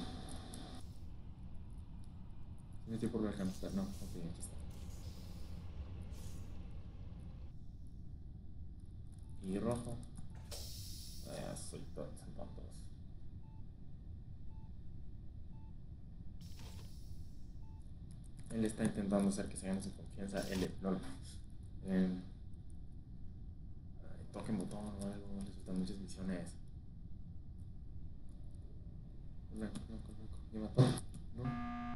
Se metió por la camiseta. No, ok, aquí está. Y rojo. Soy tonto, son tontos. Él está intentando hacer que se gane su confianza. Él, no. Eh, toquen botón o algo. Les gustan muchas misiones. Blanco, blanco, blanco. ¿Ya mató? No.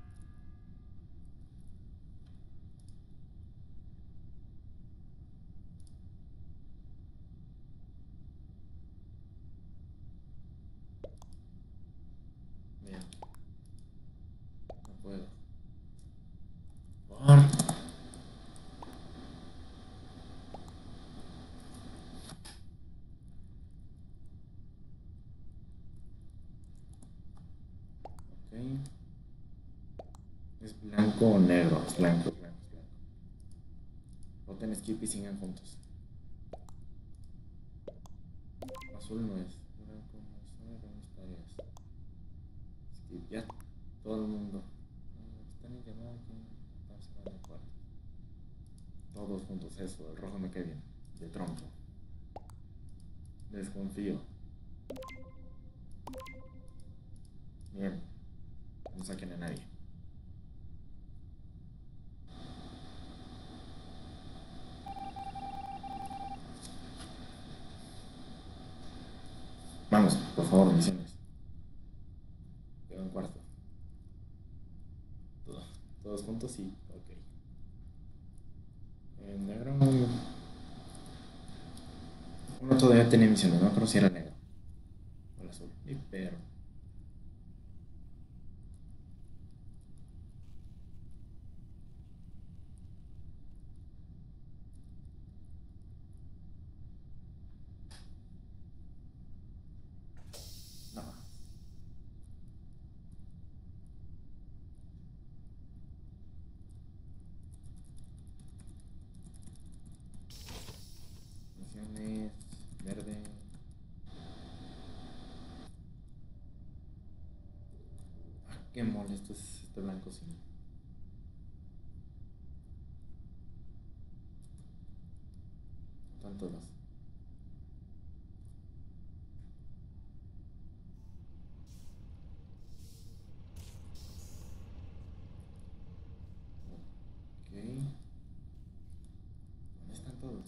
Bien, no puedo. Por. Ok. Es blanco o negro. Es blanco, es blanco, es blanco. Voten skip y sigan juntos. Azul no es. Blanco no es. A ver, ¿dónde está eso? Skip, ya. Todo el mundo. Están en llamada que estamos en el cuarto. Todos juntos, eso. El rojo me cae bien. De tronco. Desconfío. Bien. No saquen a nadie. Vamos, por favor, misiones. Queda un cuarto. Todo- Todos juntos, sí. Ok. El negro. Uno todavía tiene misiones, no creo si era el negro. O el azul. Y pero. No. Misiones. Verde. Ah, qué molesto es este blanco sin. Están todos.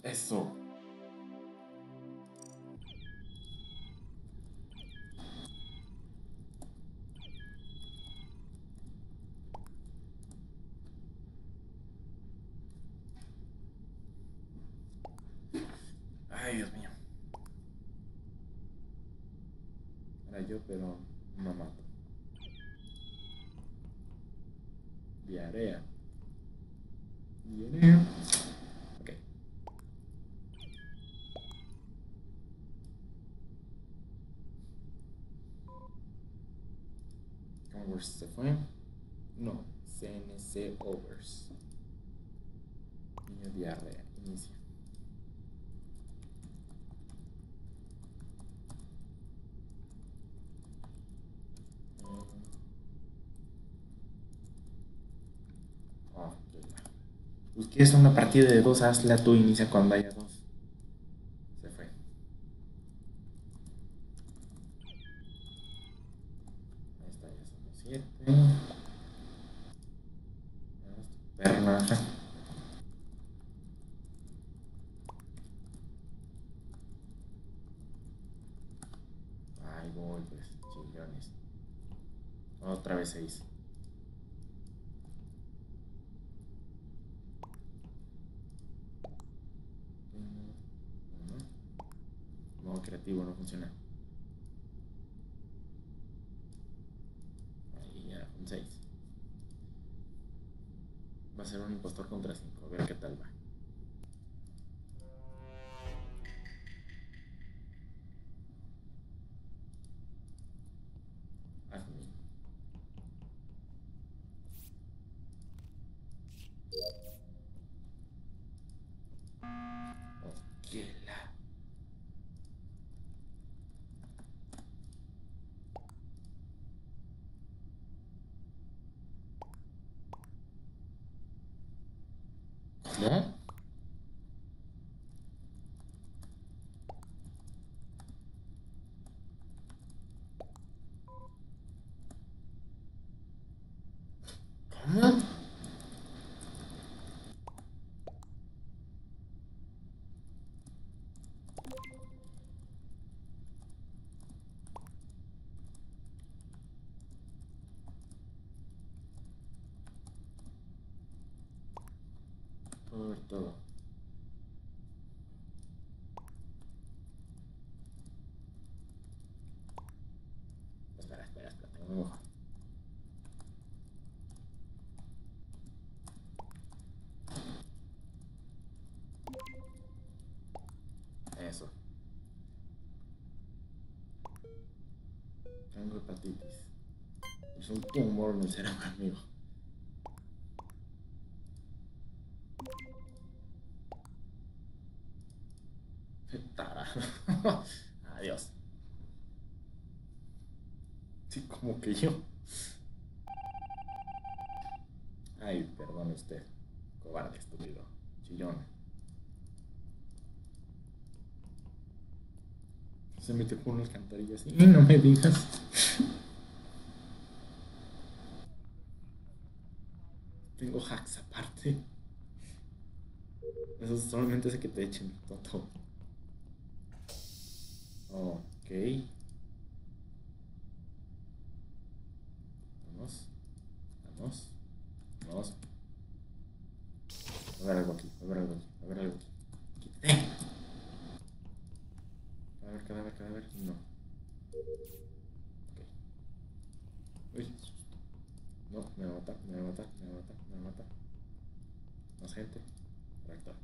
Eso. Ay, Dios mío. Era yo, pero no mato. Diarrea. Diarrea. Ok. Converse se fue. No. CNC Overs. Niño diarrea. Inicia. Ok. Pues quieres una partida de dos, hazla tú, inicia cuando haya dos. Se fue. Ahí está, ya somos siete. Perna. Ay, voy, pues, chingones. Otra vez seis. Modo creativo no funciona. Ahí ya, un 6. Va a ser un impostor contra 5. A ver qué tal va. Hazme. Ok, la. ¿No? ¿Cómo? Por todo. Espera, espera, espera. Tengo un ojo. Eso. Tengo hepatitis. Es un tumor en el cerebro, amigo. Tara. Adiós. Sí, como que yo. Ay, perdone usted. Cobarde, estúpido. Chillón. Se metió con una alcantarilla así. Y no me digas. Tengo hacks aparte. Eso solamente hace que te echen, tonto. Ok. Vamos. Vamos. Vamos. A ver algo aquí. A ver algo aquí. A ver algo aquí. Quítate. Cadáver, cadáver, cadáver. No. Ok. Uy. No, me va a matar, me va a matar, me va a matar, me va a matar. Más gente. Reactor.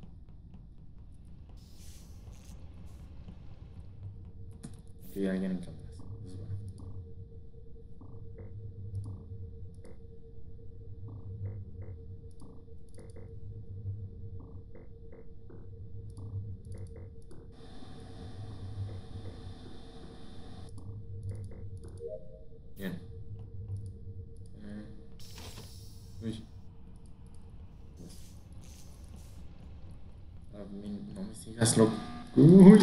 Aquí hay alguien en cámaras. Eso es bueno. Bien. Uy. Admin, no me sigas, loco. Uy.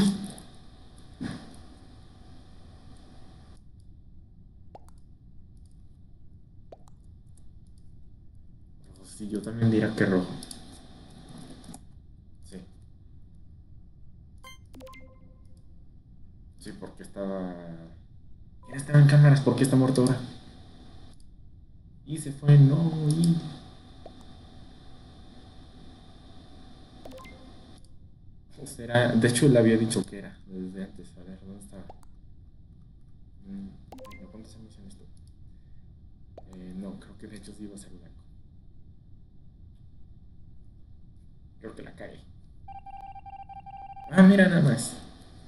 Sí, yo también diría que rojo. Sí. Él estaba en cámaras, ¿por qué está muerto ahora? Y se fue, no, y... Será, de hecho le había dicho que era desde antes. A ver, ¿dónde estaba? Venga, ¿cuántas emisiones tú? No, creo que de hecho sí iba a ser blanco. Creo que la cae. Ah, mira nada más.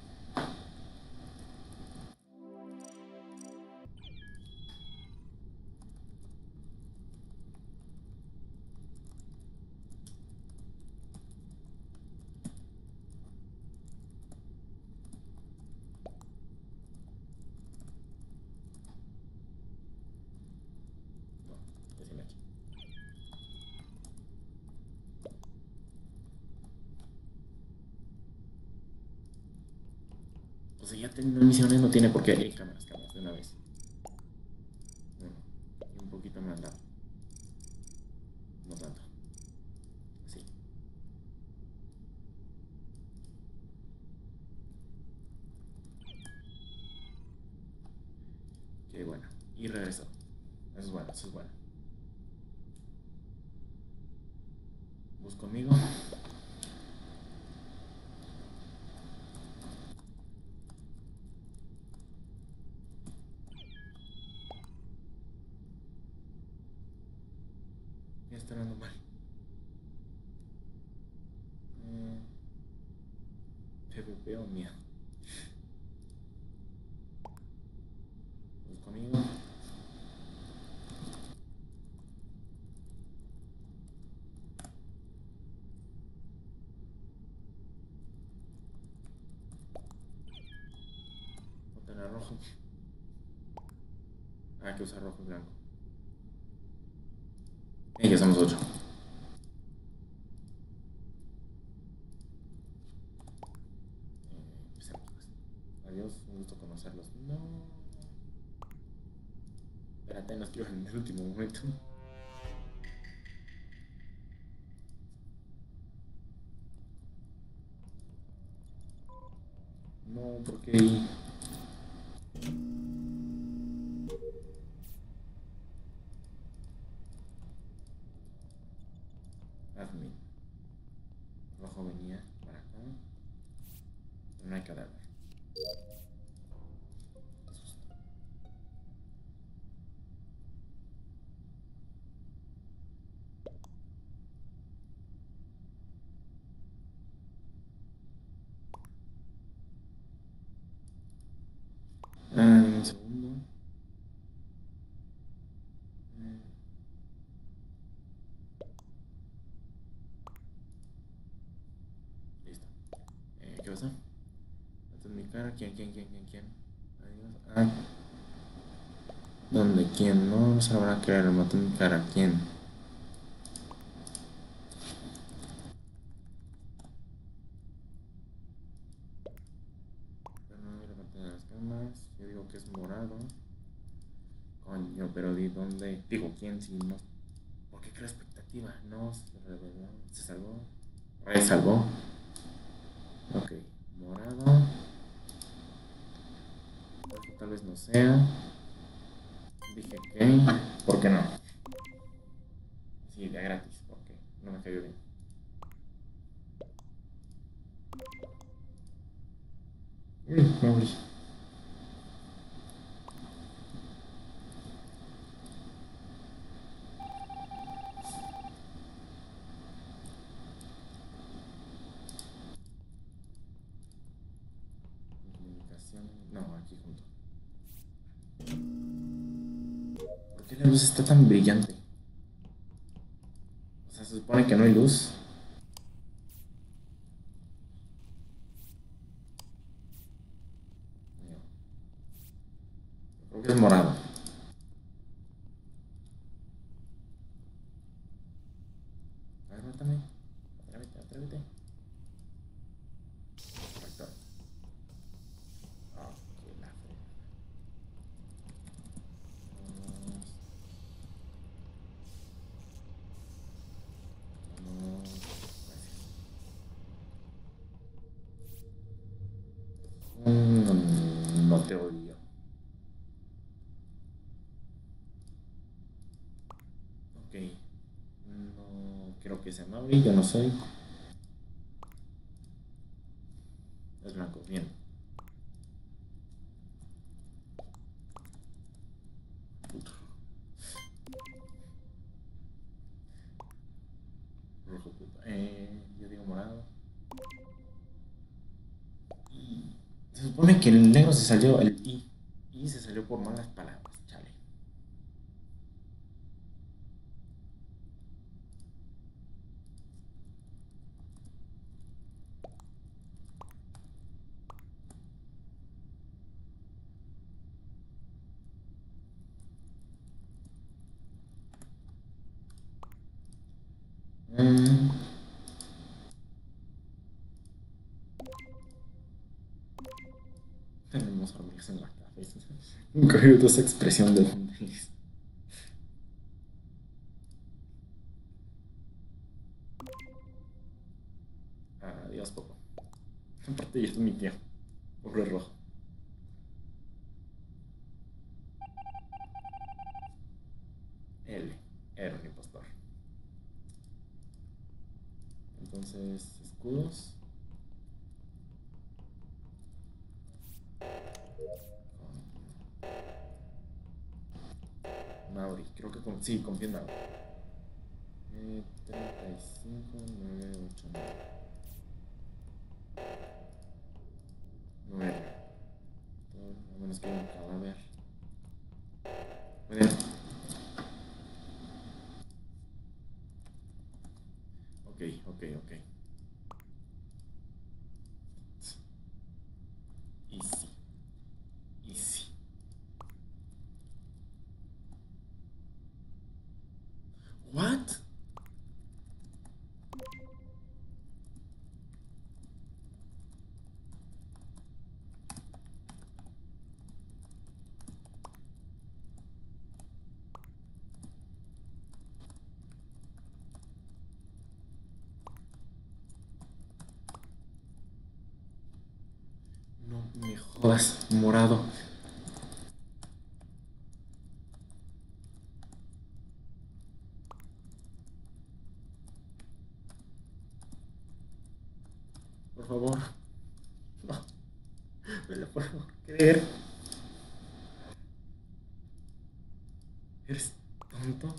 No, decime aquí. Pues si ya terminó misiones, no tiene por qué. Cámaras, cámaras, de una vez. Uno. Y un poquito más largo. No tanto. Así. Qué bueno. Y regresó. Eso es bueno, eso es bueno. Bus conmigo. Ya está dando mal. Eh, PvP o mía. Bus conmigo. Botón a rojo. Ah, que usar rojo y blanco. Ya somos 8. Empecemos pues. Adiós, un gusto conocerlos. No. Espérate, nos quiero en el último momento. No, porque admin. Rojo venía para acá. Pero no hay cadáver. Qué susto. Un segundo. Eh, Listo. ¿Qué pasa? Esta es mi cara. ¿Quién? Adiós. Ah, ¿dónde? ¿Quién? No se lo van a creer. Maté mi cara. ¿Quién? Pero no me levanté de las camas. Yo digo que es morado. Coño, pero ¿de dónde? Digo, ¿quién? Si no. ¿Por qué creo expectativa? No, se reveló. Se salvó. Se salvó. Ok, morado. Tal vez no sea. Dije que. ¿Por qué no? Sí, de gratis, porque no me cayó bien. Uy, me abrí. Comunicación. No, aquí junto. ¿Por qué la luz está tan brillante? O sea, se supone que no hay luz. No, creo que es morado. A ver, mátame. Atrévete. Perfecto. Ah, qué la fregada. Vamos, vamos. Gracias. No, no te odio. Ok. No creo que sea Mauri, yo no soy. Es blanco, bien. Puto. Rojo, puto. Yo digo morado. Y se supone que el negro se salió, el I. Y se salió por malas palabras, chale. Mm, tenemos hormigas en la cabeza. Nunca he oído esa expresión de Dennis. Adiós, poco. Aparte, ya es mi tío. Pobre rojo. Él era un impostor. Entonces, escudos. Mauri. Creo que sí, confío en Mauri. 35, 9, 8, 9. A menos que haya un cadáver. Muy bien. Ok, ok, ok. Easy, easy. What? No me jodas, morado. Por favor. No, me lo puedo creer. ¿Eres tonto?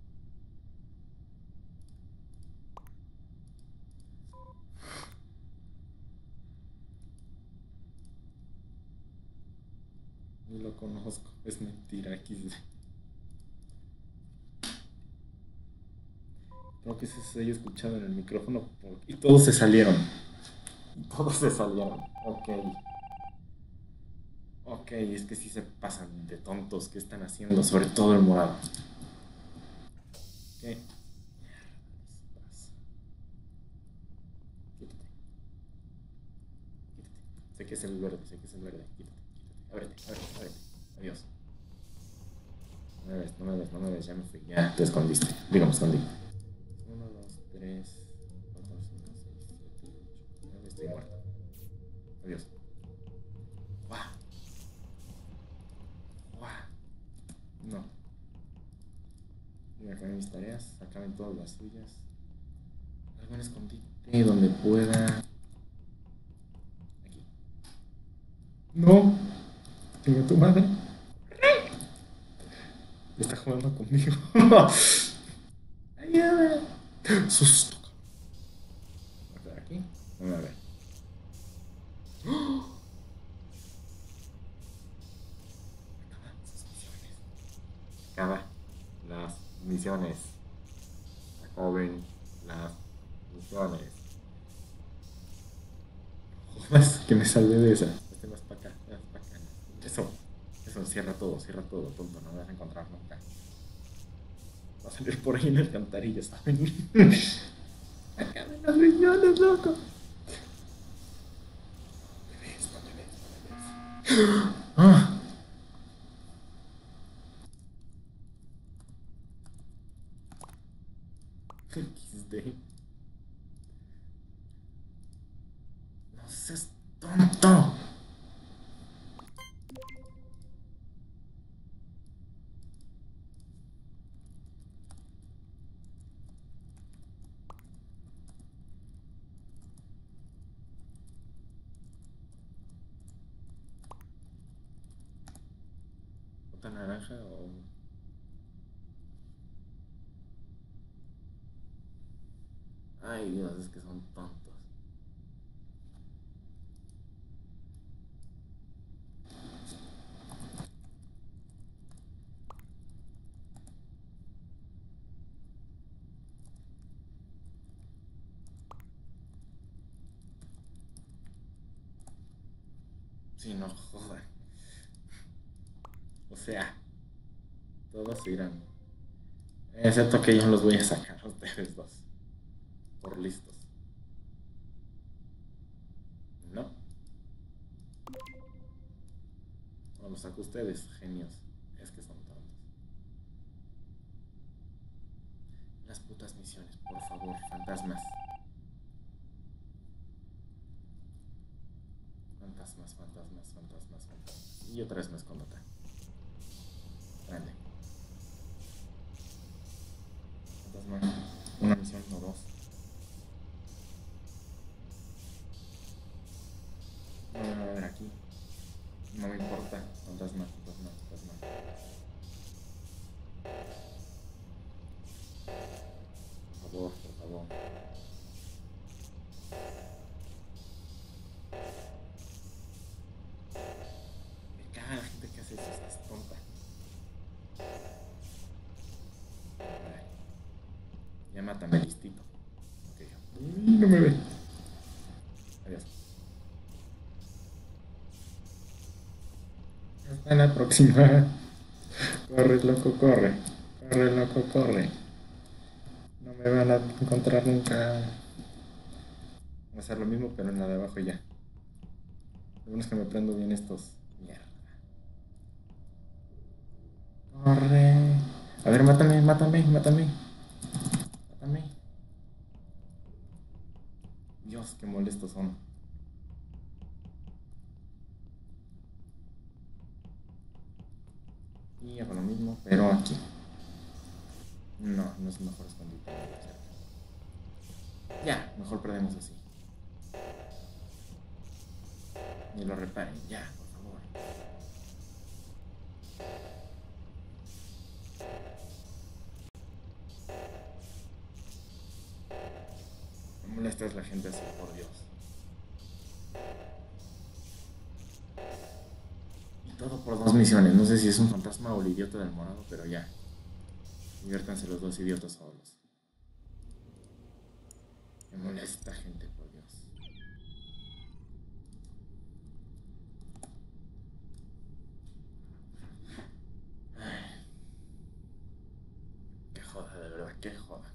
Ni lo conozco. Es mentira, XD. Creo que se haya escuchado en el micrófono y todos se salieron. Todos se salieron. Ok. Ok, es que sí se pasan de tontos. ¿Qué están haciendo? Sobre todo el morado. ¿Qué? Quítate, quítate. Sé que es el verde, sé que es el verde. Quítate, quítate. Ábrete, ábrete, ábrete. Adiós. No me ves, no me ves, no me ves. Ya me fui. Ya te escondiste. Digo, me escondí. Uno, 2, 3, 4, 5, 6, 7, 8, 9. Estoy muerto. Adiós. ¡Guau! ¡Guau! No. Y acabé mis tareas. Acaben todas las suyas. Algún escondite donde pueda. Aquí. No. Tengo tu madre. Está jugando conmigo. Ayuda. Susto. Voy a quedar aquí. No me va a ver. Acaba las misiones. Acaben las misiones. Jodas, que me salvé de esa. Este más para acá, más para acá. Eso, eso, cierra todo, tonto. No me vas a encontrar nunca. Va a salir por ahí en el alcantarilla, ¿saben? Acaben las misiones, loco. Me ves, no me ves, no me ves. Ah, XD. No seas tonto. ¿Nota naranja o...? Ay, Dios, es que son tontos. Sí, no jodan. O sea, todos se irán. Excepto que yo los voy a sacar a ustedes dos. Por listos. ¿No? O los saco a ustedes, genios. Es que son tontos. Las putas misiones, por favor, fantasmas. Fantasmas, fantasmas, fantasmas, fantasmas. Y otra vez me escondo acá. Grande. Fantasma. Una misión o dos. No me va a ver aquí. No me importa. Fantasma, fantasma, fantasma. Por favor, por favor. Me caga la gente que hace eso, es tonta. Ay, ya mátame, listito. Ok, no me ve. Adiós. Hasta la próxima. Corre, loco, corre. Corre, loco, corre. No me van a encontrar nunca. Voy a hacer lo mismo, pero en la de abajo ya. Lo bueno es que me prendo bien estos. Mierda. Corre. A ver, mátame, mátame, mátame. Mátame. Dios, qué molestos son. Y hago lo mismo, pero aquí. No, no es mejor escondite. Ya, mejor perdemos así. Ni lo reparen, ya, por favor. Me molesta es la gente así, por Dios. Y todo por dos misiones. No sé si es un fantasma o el idiota del morado, pero ya. Diviértanse los dos idiotas solos. Me molesta gente, por Dios. Ay, qué joda, de verdad, qué joda.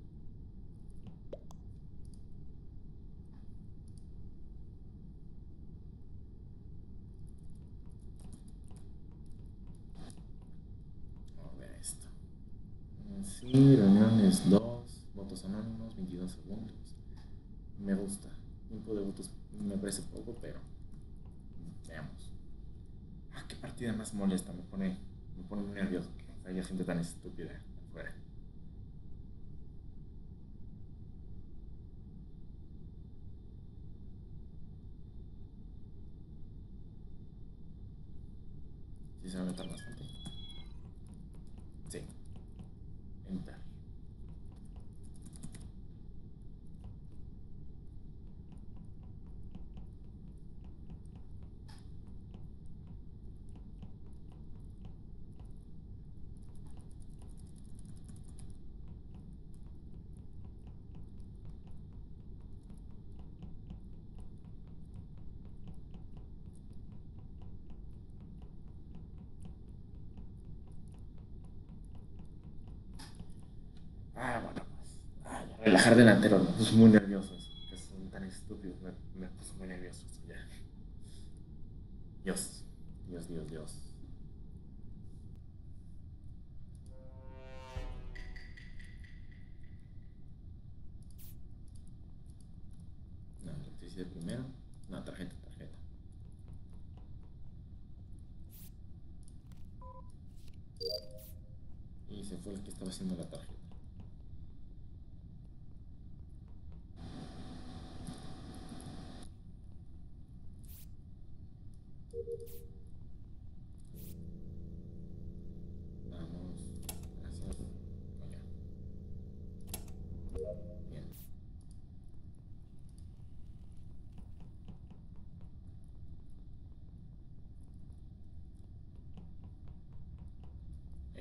Vamos a ver esto. Sí, reuniones 2 votos anónimos, 22 segundos. Me gusta. Tiempo de votos me parece poco, pero veamos. Ah, qué partida más molesta, me pone muy nervioso que haya gente tan estúpida afuera. ¿Sí se va a meter más gente? Sí, enter. Ah, bueno, pues. Ah, ya. Relajar delantero, me puso muy nervioso eso. Que son tan estúpidos, me puso muy nervioso eso ya. Dios, Dios, Dios, Dios. No, electricidad primero. No, tarjeta, tarjeta. Y se fue el que estaba haciendo la tarjeta.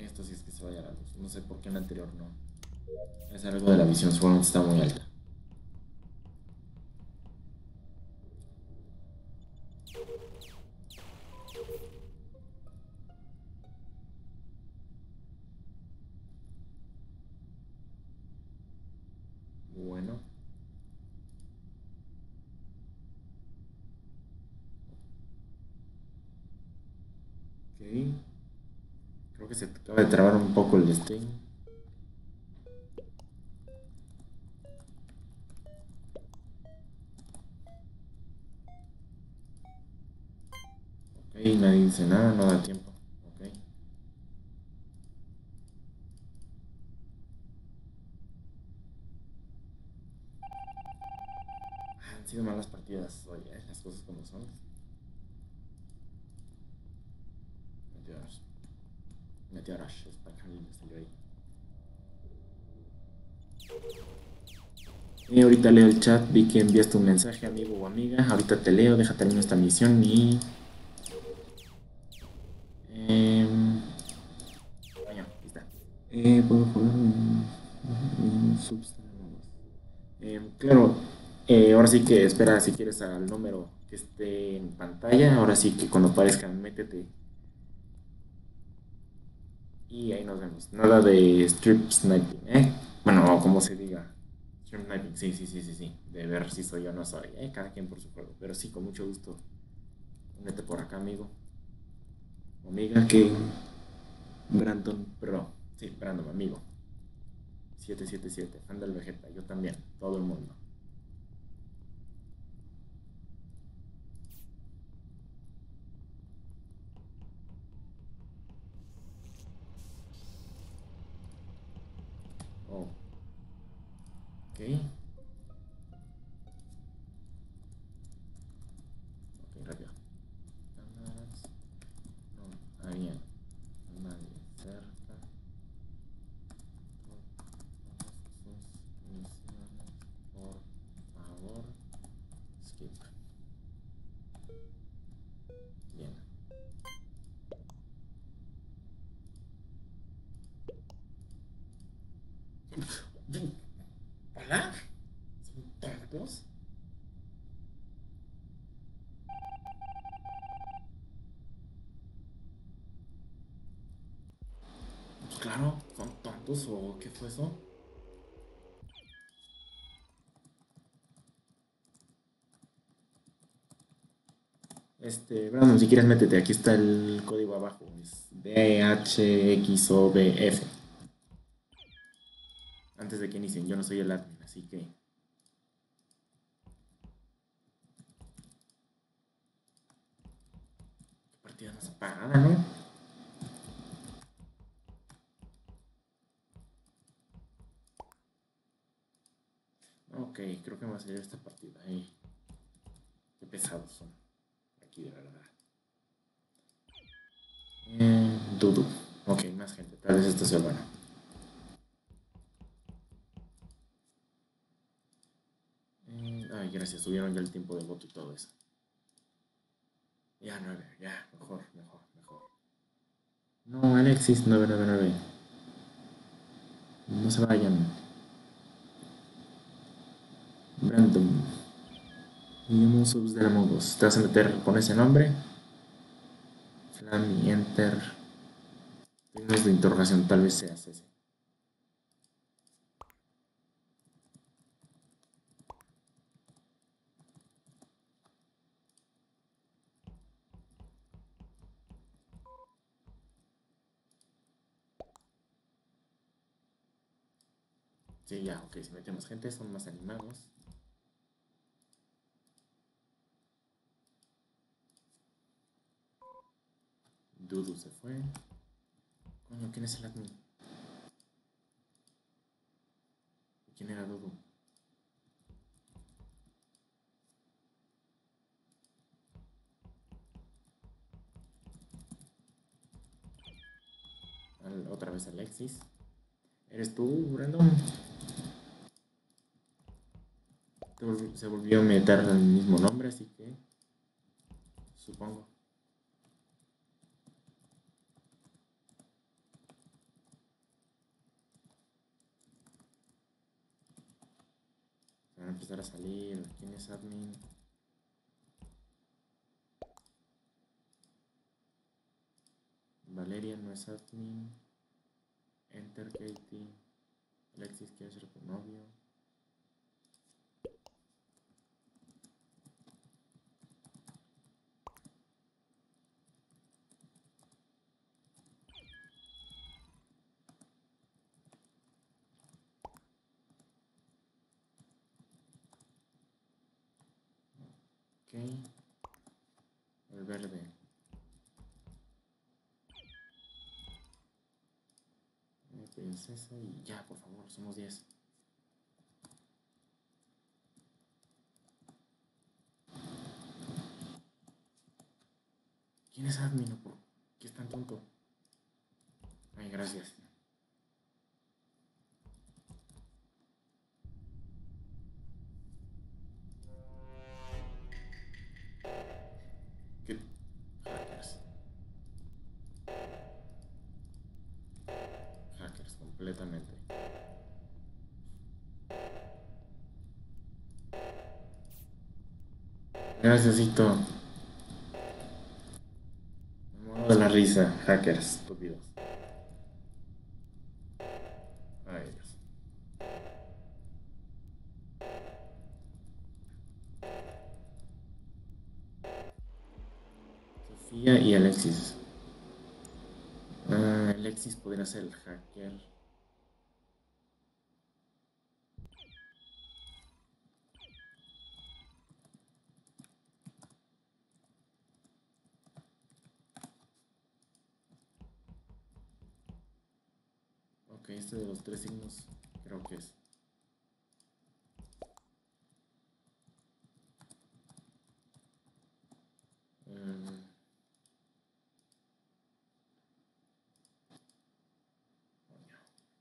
Esto sí es que se vaya la luz. No sé por qué en la anterior no. Es algo de la visión, seguramente está muy alta. Bueno, ok. Creo que se acaba de trabar un poco el stream. Ok, nadie dice nada, no da tiempo. Ok. Han sido malas partidas. Oye, las cosas como son. Meteoros. Meteoros. Español me salió ahí. Ahorita leo el chat, vi que enviaste un mensaje, amigo o amiga. Ahorita te leo, deja terminar esta misión y. Bueno, ahí está. Puedo jugar subs. Claro, ahora sí que espera si quieres al número que esté en pantalla. Ahora sí que cuando aparezca, métete y ahí nos vemos. Nada de strip sniping, ¿eh? Bueno, o como se diga. Strip sniping, sí, sí, sí, sí, sí. De ver si soy o no soy, ¿eh? Cada quien por su juego. Pero sí, con mucho gusto. Únete por acá, amigo. O amiga, que Brandon Pro. Sí, Brandon, amigo. 777, fan del Vegeta. Yo también. Todo el mundo. Oh, ok. Ok, rápido. Cámaras. No, había nadie cerca. Todas sus misiones, por favor. Skip. Bien. ¿Hola? ¿Son tontos? Pues claro, son tontos o qué fue eso. Brandon, si quieres métete, aquí está el código abajo. Es DHXOBF. Antes de que inicien, yo no soy el admin, así que partida más apagada, ¿no? Ok, creo que me va a salir esta partida. Qué pesados son. Aquí de verdad. Dudu. Ok, más gente. Tal vez esto sea bueno. Ay, gracias. Subieron ya el tiempo de voto y todo eso. Ya, 9. Ya, mejor, mejor, mejor. No, Alexis, 999. No se vayan. Brandon. Y subs de la Us. ¿Te vas a meter con ese nombre? Flammy, Enter. Signos de interrogación, tal vez seas ese. Sí, ya, ok. Si metemos gente, son más animados. Dudu se fue. Coño, ¿quién es el admin? ¿Quién era Dudu? Otra vez Alexis. ¿Eres tú, Brandon? Se volvió a meter el mismo nombre, así que supongo. para empezar a salir. ¿Quién es admin? Valeria no es admin. Enter Katie. Alexis quiere ser tu novio. Ok. El verde. Princesa y ya, por favor, somos 10. ¿Quién es admin? ¿Por qué es tan tonto? Ay, gracias. ¿Qué? Hackers. Hackers, completamente. Graciasito. Me muero de la risa. Hackers, estúpidos. Ay, Dios. Sofía y Alexis. Alexis podría ser el hacker. Ok, este de los 3 signos creo que es. Mm, coño.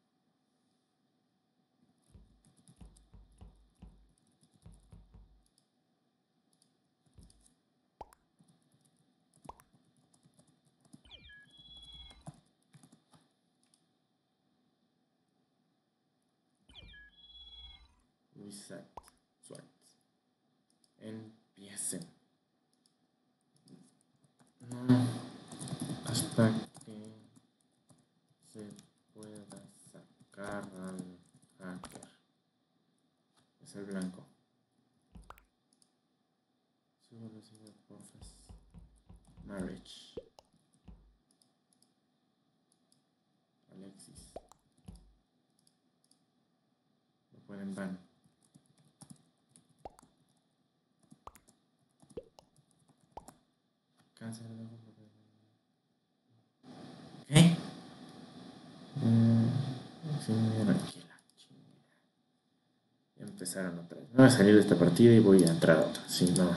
Reset. Swat. Empiecen. No. Hasta que se pueda sacar al hacker. Es el blanco. Súbelo, súbelo, porfas. Marriage. Alexis. Lo pueden ban. Cáncer de ojo. ¿Qué? Sí, tranquila. Ya empezaron otra vez. Me voy a salir de esta partida y voy a entrar a otra. Si no.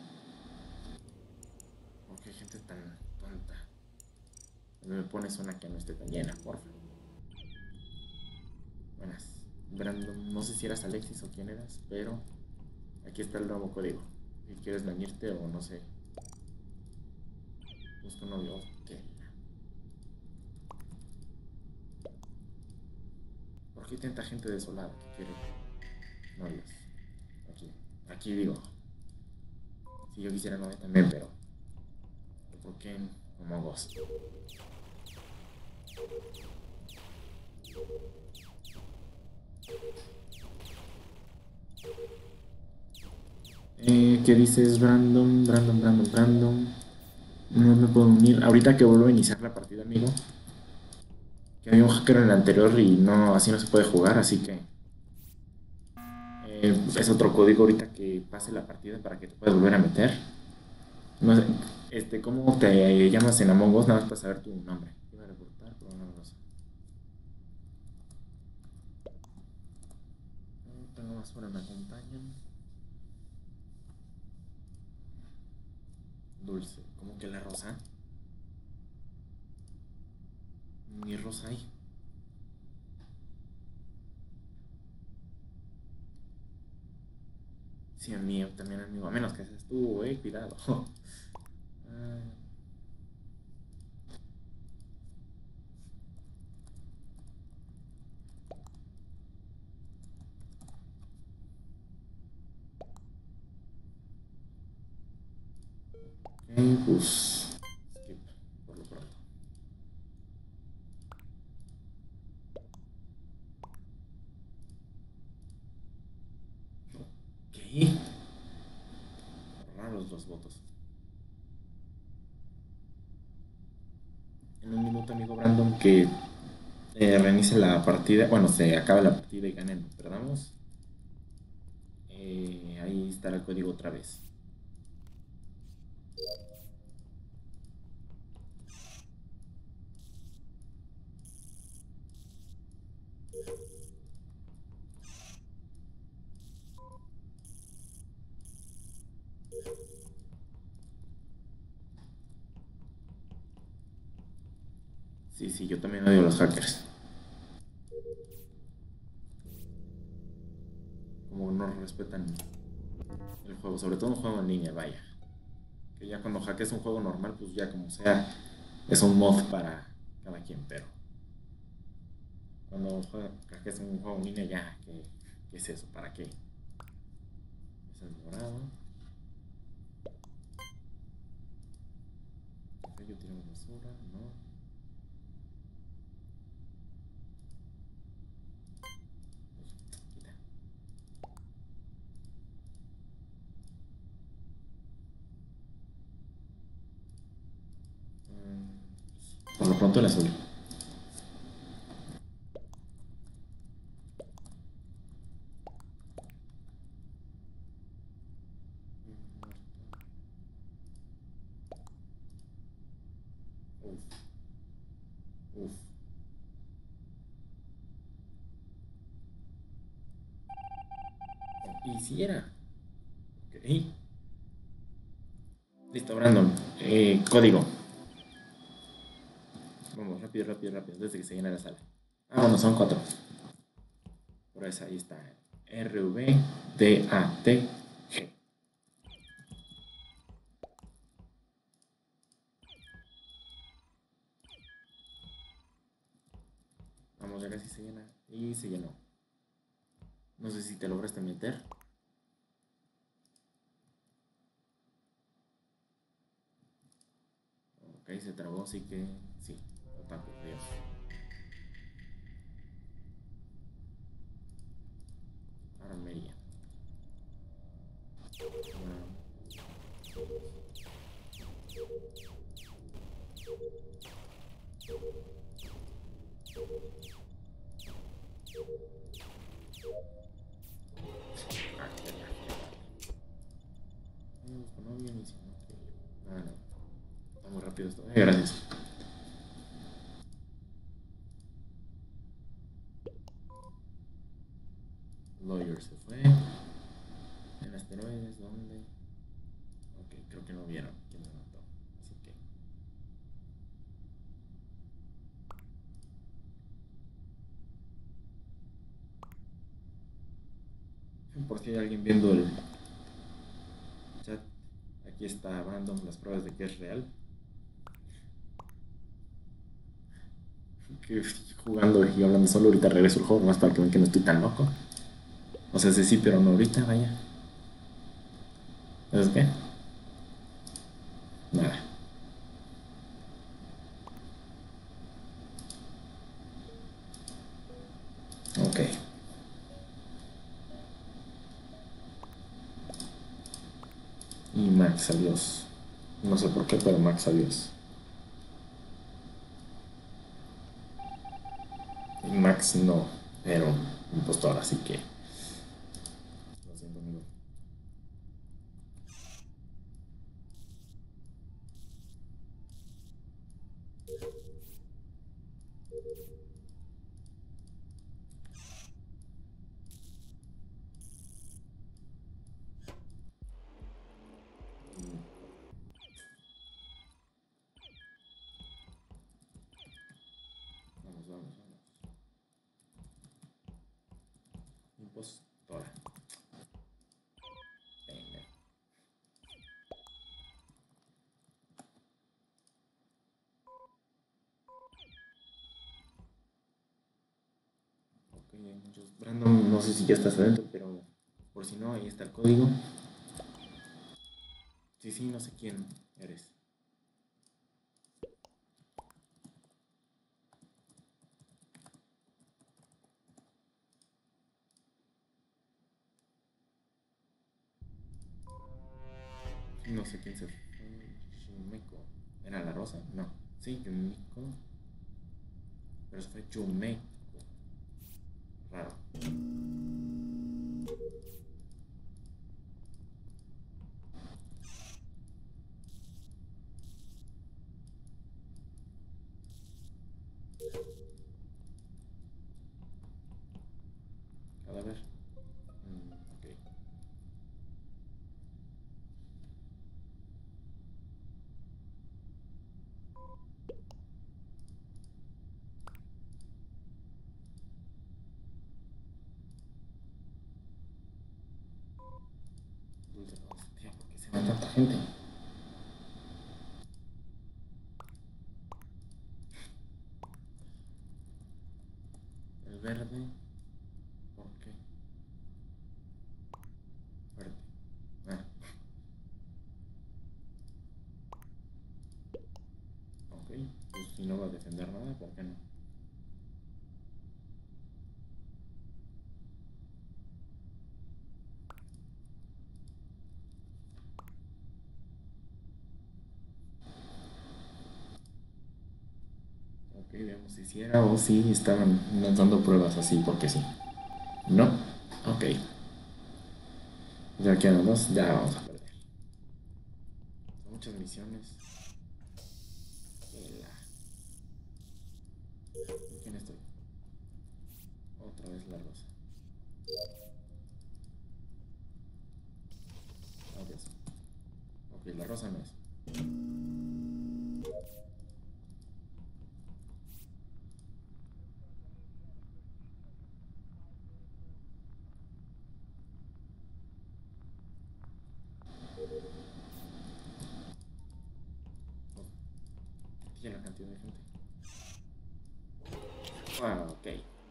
Porque hay gente tan tonta. Me pones una que no esté tan llena, por favor. Buenas. Brandon, no sé si eras Alexis o quién eras, pero aquí está el nuevo código. Si quieres venirte o no sé. Busca un novio. ¿Qué? ¿Por qué hay tanta gente desolada que quiere novios? Aquí. Aquí digo. Si yo quisiera novia también, pero. ¿Por qué en Among Us? ¿Qué dices, Brandon? Brandon. No me puedo unir. Ahorita que vuelvo a iniciar la partida, amigo. Que había un hacker en el anterior y no, así no se puede jugar, así que es otro código ahorita que pase la partida para que te puedas volver a meter. No sé, ¿cómo te llamas en Among Us? Nada más para saber tu nombre. Iba a reportar, pero no lo sé. Tengo más fuera, me acompañan. Dulce, ¿cómo que la rosa? Ni rosa hay. Sí, amigo, también amigo. A menos que seas tú, cuidado. Ah, Ok, pues. Skip, por lo pronto. Ok. Raros los votos. En un minuto, amigo Brandon, que reinicie la partida. Bueno, se acaba la partida y ganen. Perdamos. Ahí estará el código otra vez. Sí, sí, yo también odio a los hackers. Como no respetan el juego, sobre todo un juego en línea, vaya. Que ya cuando hackeas un juego normal, pues ya como sea, es un mod para cada quien, pero cuando hackeas un juego en línea, ya, ¿qué es eso? ¿Para qué? Es el morado. Ok, yo tiro basura, no. Pues, quita. Por lo pronto el azul. Uf, uf. Y si era. Ok. Listo, Brandon. Código. Vamos, rápido, rápido, rápido. Desde que se llena la sala. Ah, bueno, son cuatro. Por eso ahí está. RVDATG. Vamos, ya casi se llena. Y se llenó. No sé si te lograste meter. Ok, se trabó, así que sí. Otaku, Dios. Armería. Ah, ya, ya, ya, ya. Busco novia, ni si no que. Ah, no. Está muy rápido esto. Gracias. Lawyer se fue. En asteroides, ¿dónde? Ok, creo que no vieron quién me mató. Así que. Por si hay alguien viendo el chat, aquí está Brandon las pruebas de que es real. Que jugando y hablando solo, ahorita regreso al juego más para que vean que no estoy tan loco. O sea, sí, pero no ahorita, vaya. ¿Sabes qué? Nada. Ok. Y Max, adiós. No sé por qué, pero Max, adiós. Y Max no era un impostor, así que. Lo siento, amigo. Vamos, vamos, vamos. Impostora. Venga. Ok, hay muchos. Brandon, no sé si ya estás adentro, pero por si no, ahí está el código. Sí, sí, no sé quién eres. No sé quién se fue. Yumeko. ¿Era la rosa? No. Sí, Yumiko. Pero se fue Yumeko. Raro. Cadáver. Ok. Hostia, ¿por qué se va tanta gente? El verde. ¿Por qué? Verde. Ah, ok. Pues si no va a defender nada, ¿por qué no? Ok, veamos si hiciera o si estaban lanzando pruebas así porque sí. No. Ok. Ya quedan dos. Ya vamos a perder. Son muchas misiones. La... ¿Y quién estoy? Otra vez la rosa. Adiós. Ok, la rosa no es. Y la cantidad de gente. Ah, ok.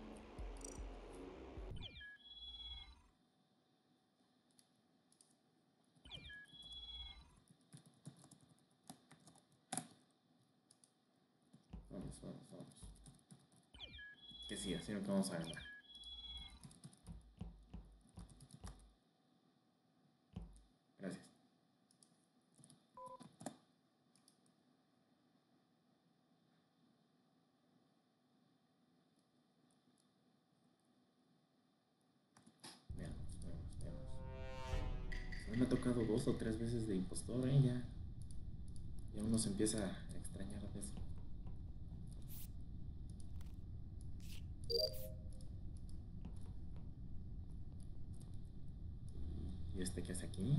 Vamos, vamos, vamos. Que sí, así no que vamos a ganar. Gracias. Veamos, veamos, veamos. Me ha tocado dos o tres veces de impostor, ya. Ya uno se empieza a extrañar de eso. ¿Y este qué hace aquí?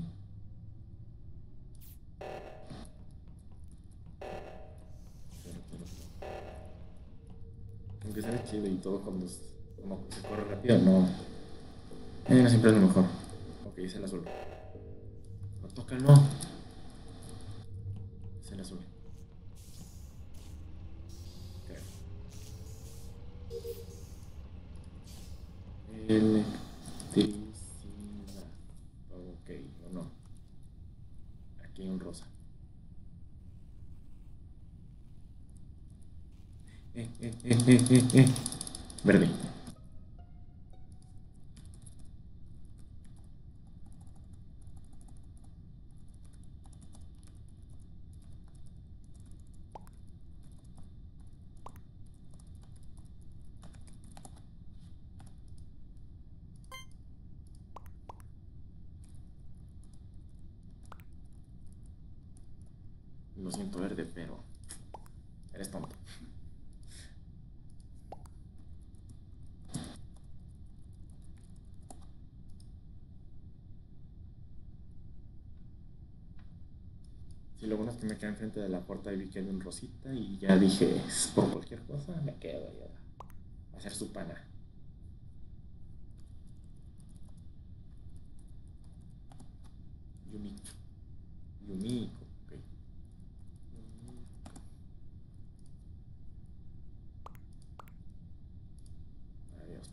Pero. Aunque sea chido y todo cuando como se corre rápido, no. No siempre es lo mejor. Ok, es el azul. No, tócalo. Es el azul. Creo. Electricidad. Ok, o no. Aquí hay un rosa. Verde. Lo siento, verde, pero eres tonto. Sí, lo bueno es que me quedé enfrente de la puerta y vi que había un rosita y ya dije, por cualquier cosa me quedo ahí a hacer su pana. Yumiko. Yumiko, ok. Adiós.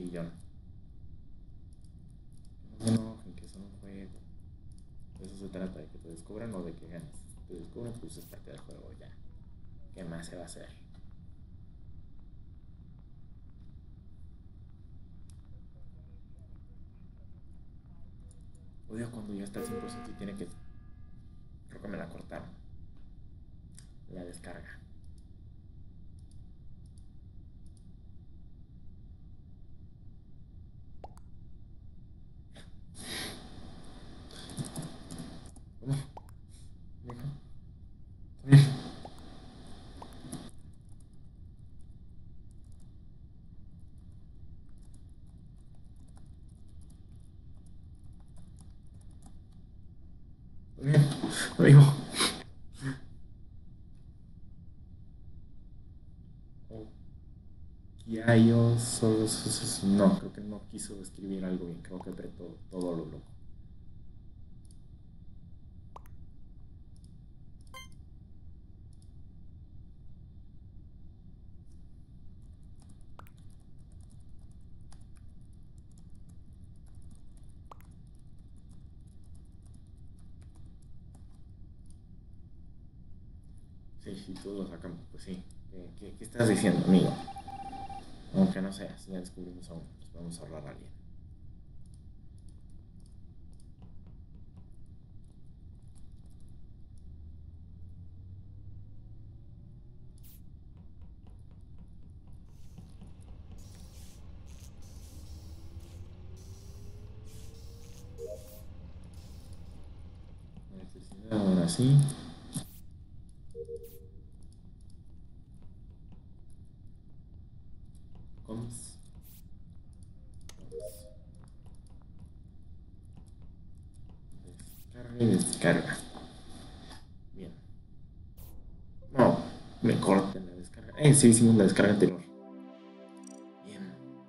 Y yo, no se enojen, que es un juego. De eso se trata, de que te descubran o de que ganes. Si te descubren, pues es parte del juego ya. ¿Qué más se va a hacer? Odio cuando ya está al 100% y tiene que... Creo que me la cortaron. La descarga. ¿Cómo? ¿Deja? Está bien. Está bien. Amigo. Oh, ya yo solo... No, creo que no quiso escribir algo bien. Creo que apretó todo lo loco. Sí, sí, todos lo sacamos. Pues sí. ¿Qué estás diciendo, amigo? Aunque no seas, ya descubrimos a uno. Nos vamos a ahorrar a alguien. Electricidad, ahora sí. Coms. Descarga y descarga. Bien. No, me corten la descarga. Sí, hicimos la descarga anterior. Bien.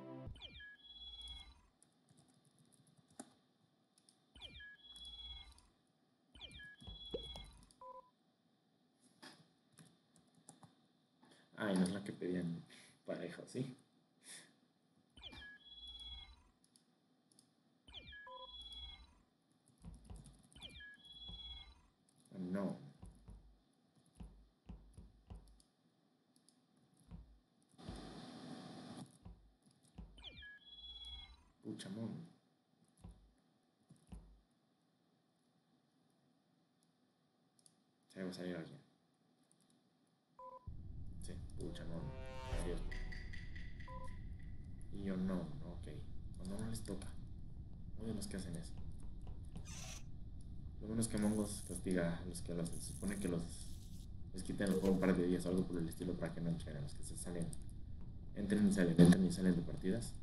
Ay, no es la que pedían pareja, ¿sí? No. Puchamón. Se va a salir alguien. Sí, puchamón. Adiós. Y yo no, ok. Cuando no les toca. Odio los que hacen eso. Lo bueno es que Among Us castiga a los que los, se supone que los les quitan el juego un par de días o algo por el estilo para que no entren a los que se salen. Entren y salen de partidas.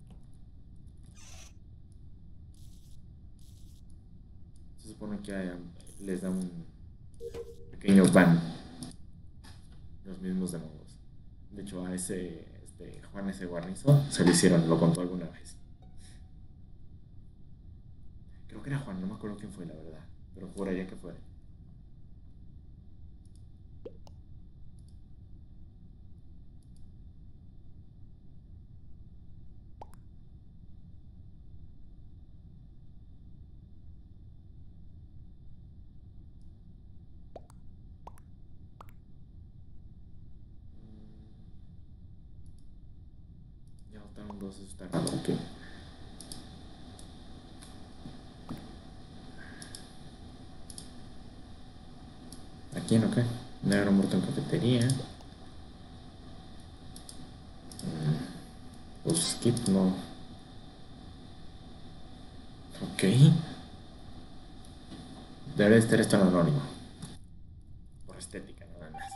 Se supone que les da un pequeño ban los mismos de Among Us. De hecho, a ese Juan ese Guarnizo se lo hicieron, lo contó alguna vez. Creo que era Juan, no me acuerdo quién fue, la verdad. Pero juraría que fue. Ya votaron dos, eso está raro. Ok. ¿A quién o qué? Negro muerto en cafetería. Pues skip no. Ok. Debería estar esto en anónimo. Por estética, nada más.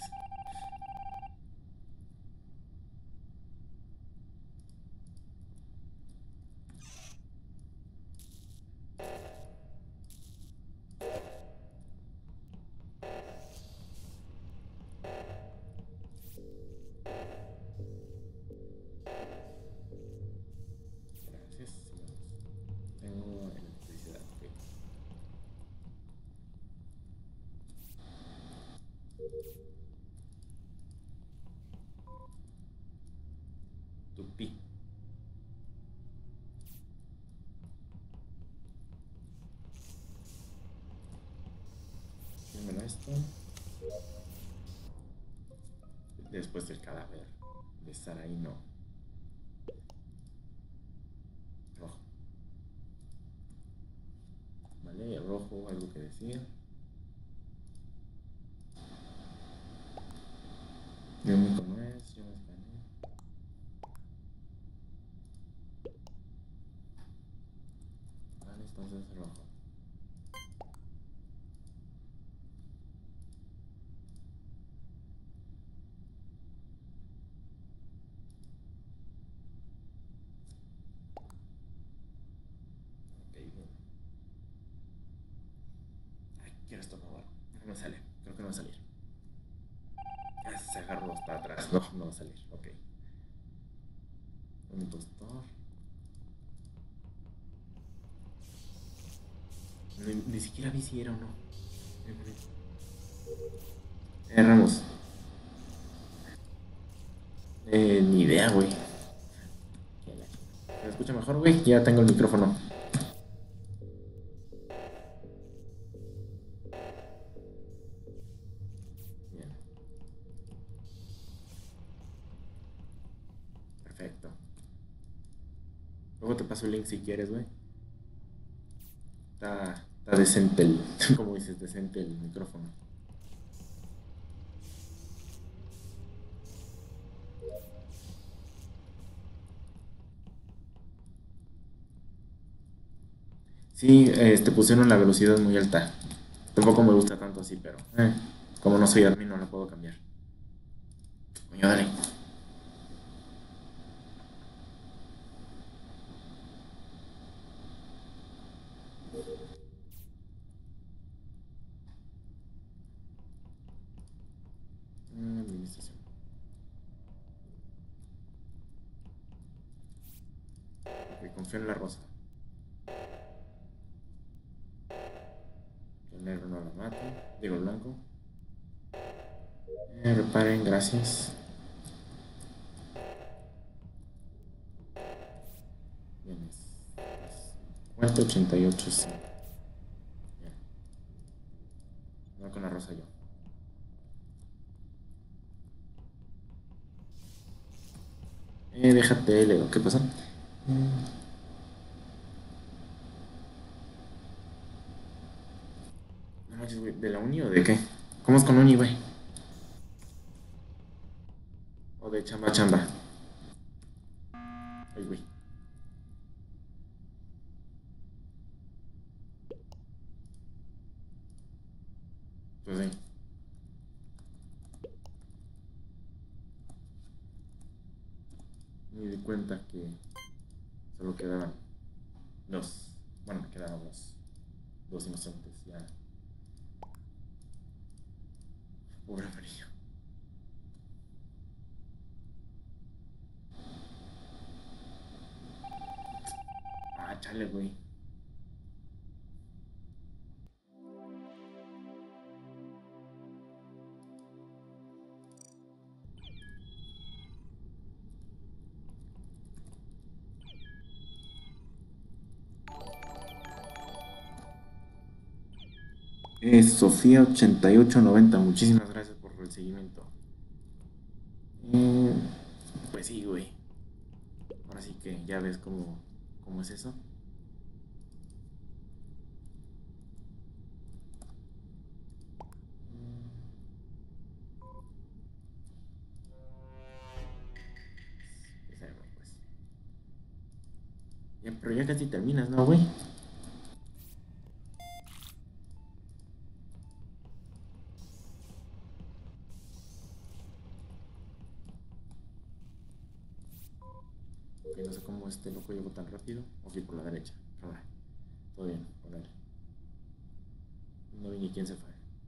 Gracias. Sigamos. Tengo electricidad. Ok. esto. Después del cadáver de estar ahí, no. Rojo. Vale, rojo, algo que decir. Yo me conozco, yo me escaneé. Vale, entonces rojo. Ok, bien. Ay, quiero estornudar. No me sale. Creo que no va a salir. Ah, se agarró hasta atrás. No, no va a salir. Ok. Un impostor. Ni siquiera vi si era o no. Ramos. Ni idea, güey. ¿Me escucha mejor, güey? Ya tengo el micrófono. Bien. Perfecto. Luego te paso el link si quieres, güey. Está decente el, como dices, decente el micrófono. Sí, pusieron la velocidad muy alta. Tampoco me gusta tanto así, pero como no soy admin no lo puedo cambiar. Coño, dale. Administración. Ok, confío en la rosa. Que el negro no la mate. Digo, el blanco. Reparen, gracias. Bien, es 88, sí. Bien. Voy con la rosa yo. Déjate, Leo. ¿Qué pasa? No manches, güey. ¿De la uni o de qué? ¿Cómo es con uni, güey? O de chamba chamba. Ay, güey. Pues sí. Me di cuenta que solo quedaban dos. Bueno, me quedaban dos inocentes. Ya. Pobre amarillo. Ah, chale, güey. Es Sofía8890. Muchísimas gracias por el seguimiento. Eh, pues sí, güey. Ahora sí que ya ves cómo es eso. Ya sabemos, pues. Ya, pero ya casi terminas, ¿no, güey? Ok, no sé cómo este loco llegó tan rápido. Ok, por la derecha. Cámara. Todo bien, órale. No vi ni quién se fue.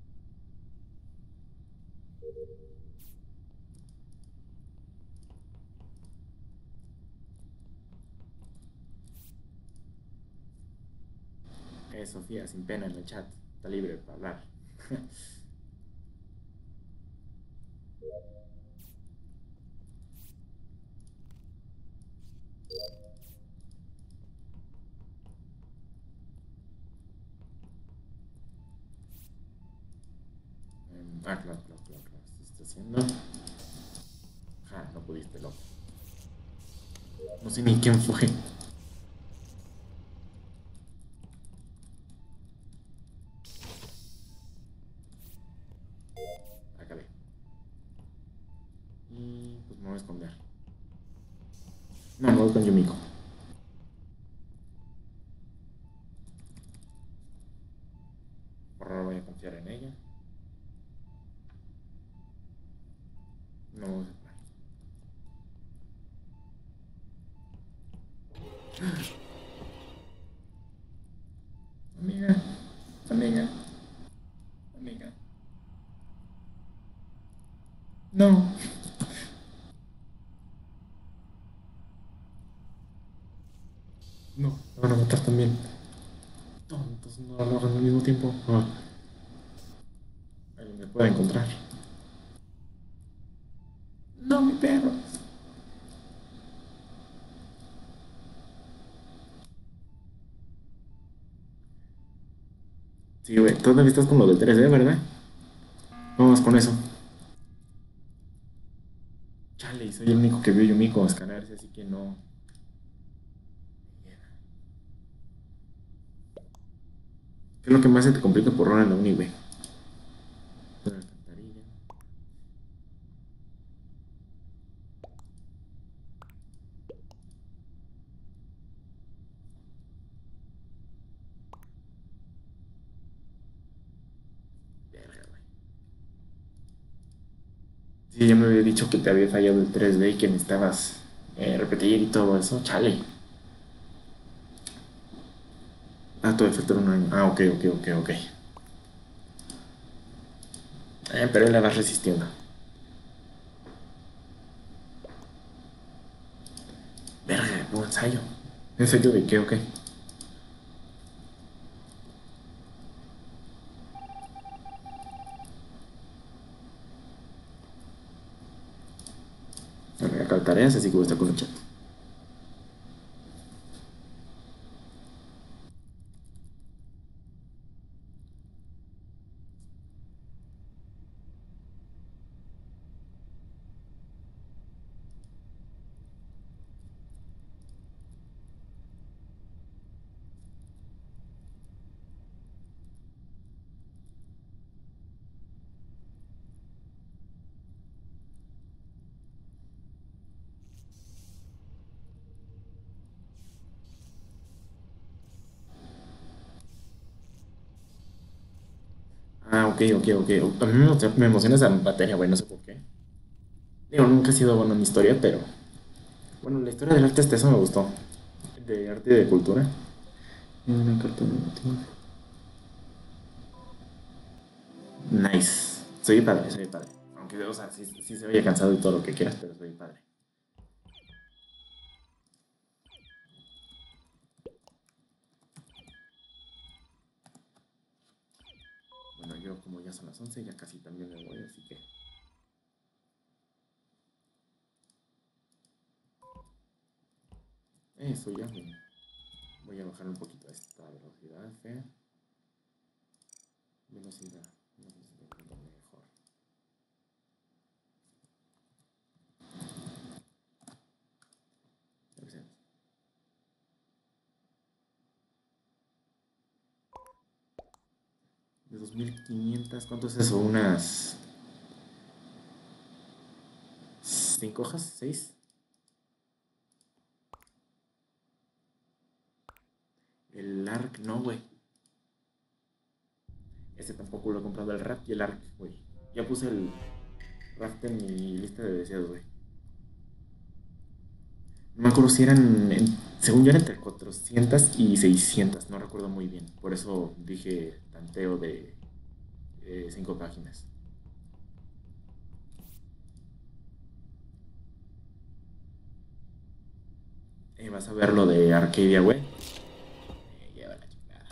Sofía, sin pena en el chat. Está libre para hablar. Ah, claro, claro, claro, claro. ¿Qué estás haciendo? Ja, no pudiste, loco. No sé ni quién fue. Acabé. Y pues me voy a esconder. No, me voy con Yumiko. Por ahora voy a confiar en ella. No voy a... Amiga, amiga, amiga. No. No, me van a matar también. No, entonces no lo hagan al mismo tiempo. Ah, alguien me puede encontrar. No, mi perro. Sí, güey, todavía estás con lo del 3D, ¿verdad? Vamos con eso. Chale, y soy el único que vio Yumiko escanearse, así que no. ¿Qué es lo que más se te complica por ahora en la uni, güey? Una alcantarilla. Verga, güey. Sí, ya me había dicho que te había fallado el 3D y que necesitabas repetir y todo eso. Chale. Ah, todavía falta un año. Ah, ok, ok, ok, ok. Pero él la vas resistiendo. Verga, buen ensayo. ¿En serio de qué o qué? Bueno, acá tareas, así que voy a estar con el chat. Ah, ok, ok, ok. A mí me emociona esa materia, güey, no sé por qué. Digo, nunca he sido bueno en historia, pero bueno, la historia del arte hasta eso me gustó. De arte y de cultura. Y una carta de motivo. Nice. Soy padre, soy padre. Aunque, o sea, sí, sí se vaya cansado y todo lo que quieras, pero soy padre. Bueno, yo como ya son las 11 ya casi también me voy, así que eso ya. Voy a bajar un poquito esta velocidad, fe. Velocidad. Velocidad mejor. De 2500, ¿cuánto es eso? Unas 5 hojas, 6. El ARC, no, güey. Ese tampoco lo he comprado, el RAP y el ARC, güey. Ya puse el RAP en mi lista de deseos, güey. No me acuerdo si eran, según yo, eran entre 400 y 600, no recuerdo muy bien. Por eso dije tanteo de 5 páginas. Vas a ver lo de Arcadia, güey. Lleva la chingada.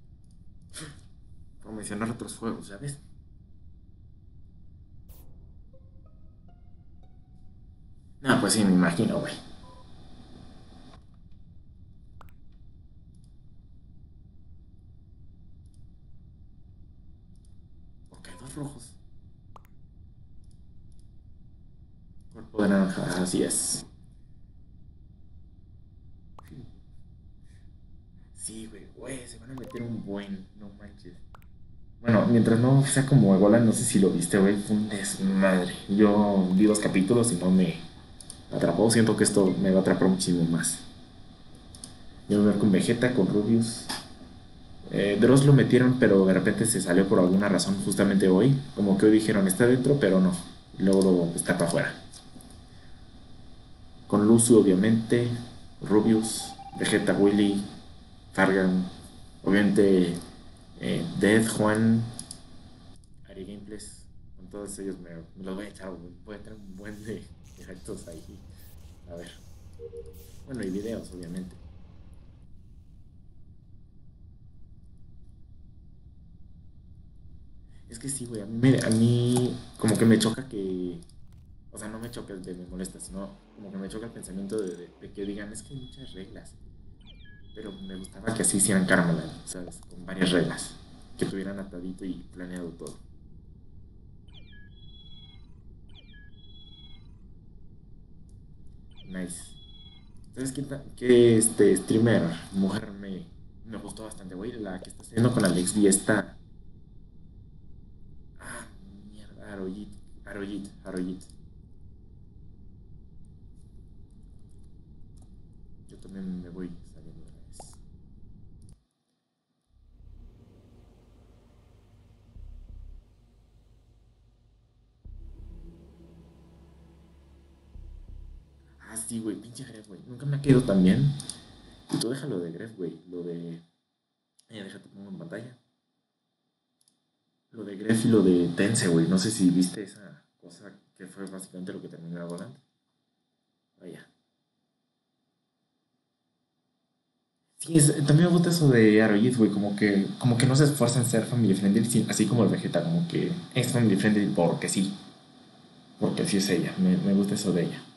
Por mencionar otros juegos, ¿sabes? No, pues sí, me imagino, güey. Porque hay dos rojos. jugo de naranja, así es. Sí, güey, se van a meter un buen, no manches. Bueno, mientras no sea como Ebola, no sé si lo viste, güey, fue un desmadre. Yo vi 2 capítulos y no me atrapó, siento que esto me va a atrapar muchísimo más. Yo voy a ver con Vegeta, con Rubius. Dross lo metieron, pero de repente se salió por alguna razón justamente hoy. Como que hoy dijeron está dentro, pero no. Y luego está para afuera. Con Luzu, obviamente. Rubius, Vegeta, Willy, Fargan. Obviamente, Dead, Juan, Ari Gameplays. Con todos ellos me los voy a echar. Voy a tener un buen de directos ahí. A ver. Bueno, y videos, obviamente. Es que sí, güey. A mí como que me choca que. O sea, no me choca de me molesta, sino como que me choca el pensamiento de que digan, es que hay muchas reglas. Pero me gustaba que así hicieran Karmaland, ¿sabes? Con varias reglas. Que tuvieran atadito y planeado todo. Nice. ¿Sabes qué streamer, mujer, me gustó bastante, güey? La que está haciendo con Alex D está. Ah, mierda, Arojit. Yo también me voy saliendo de una vez. Ah, sí, güey, pinche Gref, güey. Nunca me ha quedado tan bien. Y tú déjalo de Gref, güey. Lo de. Déjate pongo en pantalla. Lo de Gref y lo de Tense, güey. No sé si viste esa cosa que fue básicamente lo que terminó Volant. Vaya. Sí, también me gusta eso de Arojit, güey. Como que no se esfuerza en ser family friendly, así como el Vegeta. Como que es family friendly porque sí. Porque sí es ella. Me gusta eso de ella.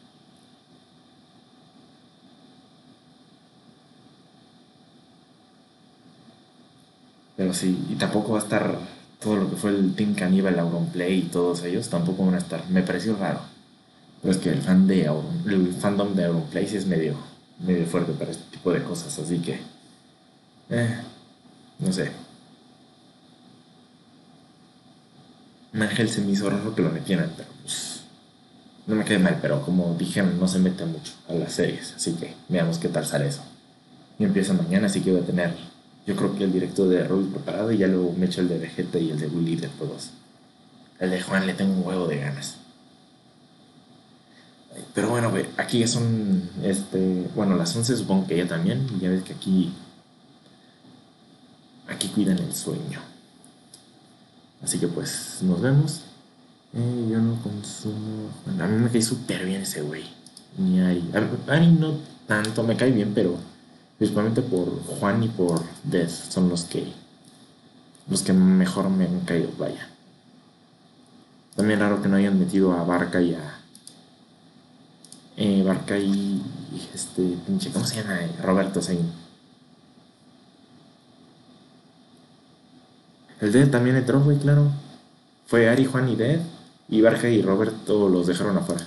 Pero sí, y tampoco va a estar todo lo que fue el Team Caníbal, Auronplay y todos ellos. Tampoco van a estar. Me pareció raro. Pero es que el fandom de Auronplay sí es medio fuerte para este tipo de cosas. Así que, eh, no sé. Ángel se me hizo raro que lo metieran, pero pues no me quedé mal. Pero como dijeron, no se mete mucho a las series. Así que veamos qué tal sale eso. Y empieza mañana, así que voy a tener, yo creo que el directo de Ruby preparado y ya luego me echo el de Vegeta y el de Willy de todos. El de Juan le tengo un huevo de ganas. Pero bueno, güey, aquí ya son, bueno, las 11 supongo que ya también. Y ya ves que aquí cuidan el sueño. Así que pues nos vemos. Yo no consumo. Bueno, a mí me cae súper bien ese güey. Ni Ari. Ari no tanto, me cae bien, pero principalmente por Juan y por Death son los que mejor me han caído, vaya. También raro que no hayan metido a Barca y pinche, ¿cómo se llama? Roberto Sein. El Dead también entró, güey, claro. Fue Ari, Juan y Dead. Y Barca y Roberto los dejaron afuera.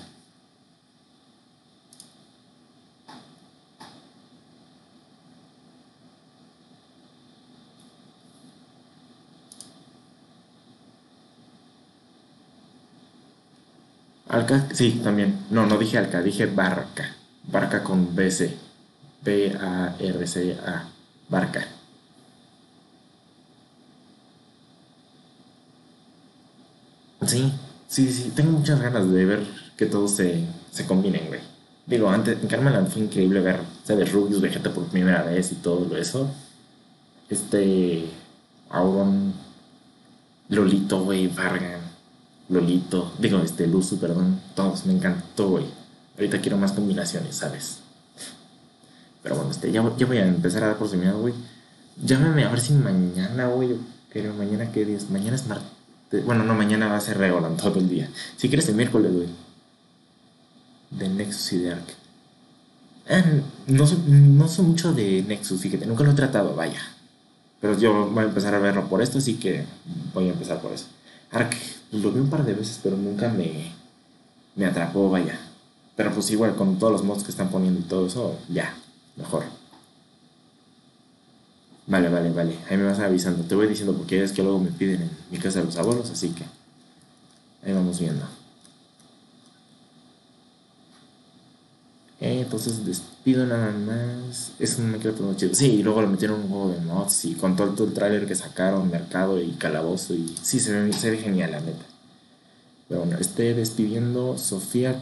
Alca, sí, también. No, no dije Alca, dije Barca. Barca con BC. Barca. Barca. Sí, sí. Tengo muchas ganas de ver que todos se combinen, güey. Digo, antes, en Carmelan fue increíble ver, ¿sabes? Rubius, Vegeta por primera vez y todo eso. Este. Auron, Lolito, güey, Vargan, Lolito, digo, Luzu, perdón. Todos, me encantó, güey. Ahorita quiero más combinaciones, ¿sabes? Pero bueno, ya voy a empezar a dar por terminado, güey. Llámame a ver si mañana, güey. Pero mañana, ¿qué día es? Mañana es martes. Bueno, no, mañana va a ser Regolan todo el día. Si quieres el miércoles, güey. De Nexus y de Ark. Ah, no sé mucho de Nexus, fíjate, nunca lo he tratado, vaya. Pero yo voy a empezar a verlo por esto, así que voy a empezar por eso. Ark, lo vi un par de veces, pero nunca me atrapó, vaya. Pero pues igual con todos los mods que están poniendo y todo eso, ya, mejor. Vale, vale, vale. Ahí me vas avisando. Te voy diciendo porque es que luego me piden en mi casa de los abuelos, así que ahí vamos viendo. Entonces despido nada más. Es un Minecraft muy chido. Sí, y luego le metieron un juego de mods y con todo el tráiler que sacaron, mercado y calabozo. Y sí, se ve genial, la neta. Pero bueno, esté despidiendo Sofía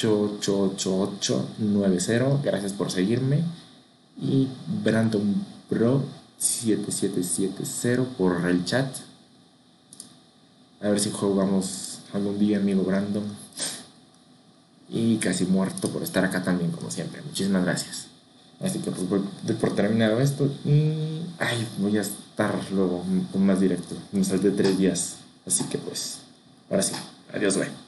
888890. Gracias por seguirme. Y Brandon Pro 7770 por el chat. A ver si jugamos algún día, amigo Brandon. Y casi muerto por estar acá también, como siempre. Muchísimas gracias. Así que pues doy por terminado esto y... Ay, voy a estar luego con más directo. Me salté 3 días. Así que pues, ahora sí. Adiós, güey.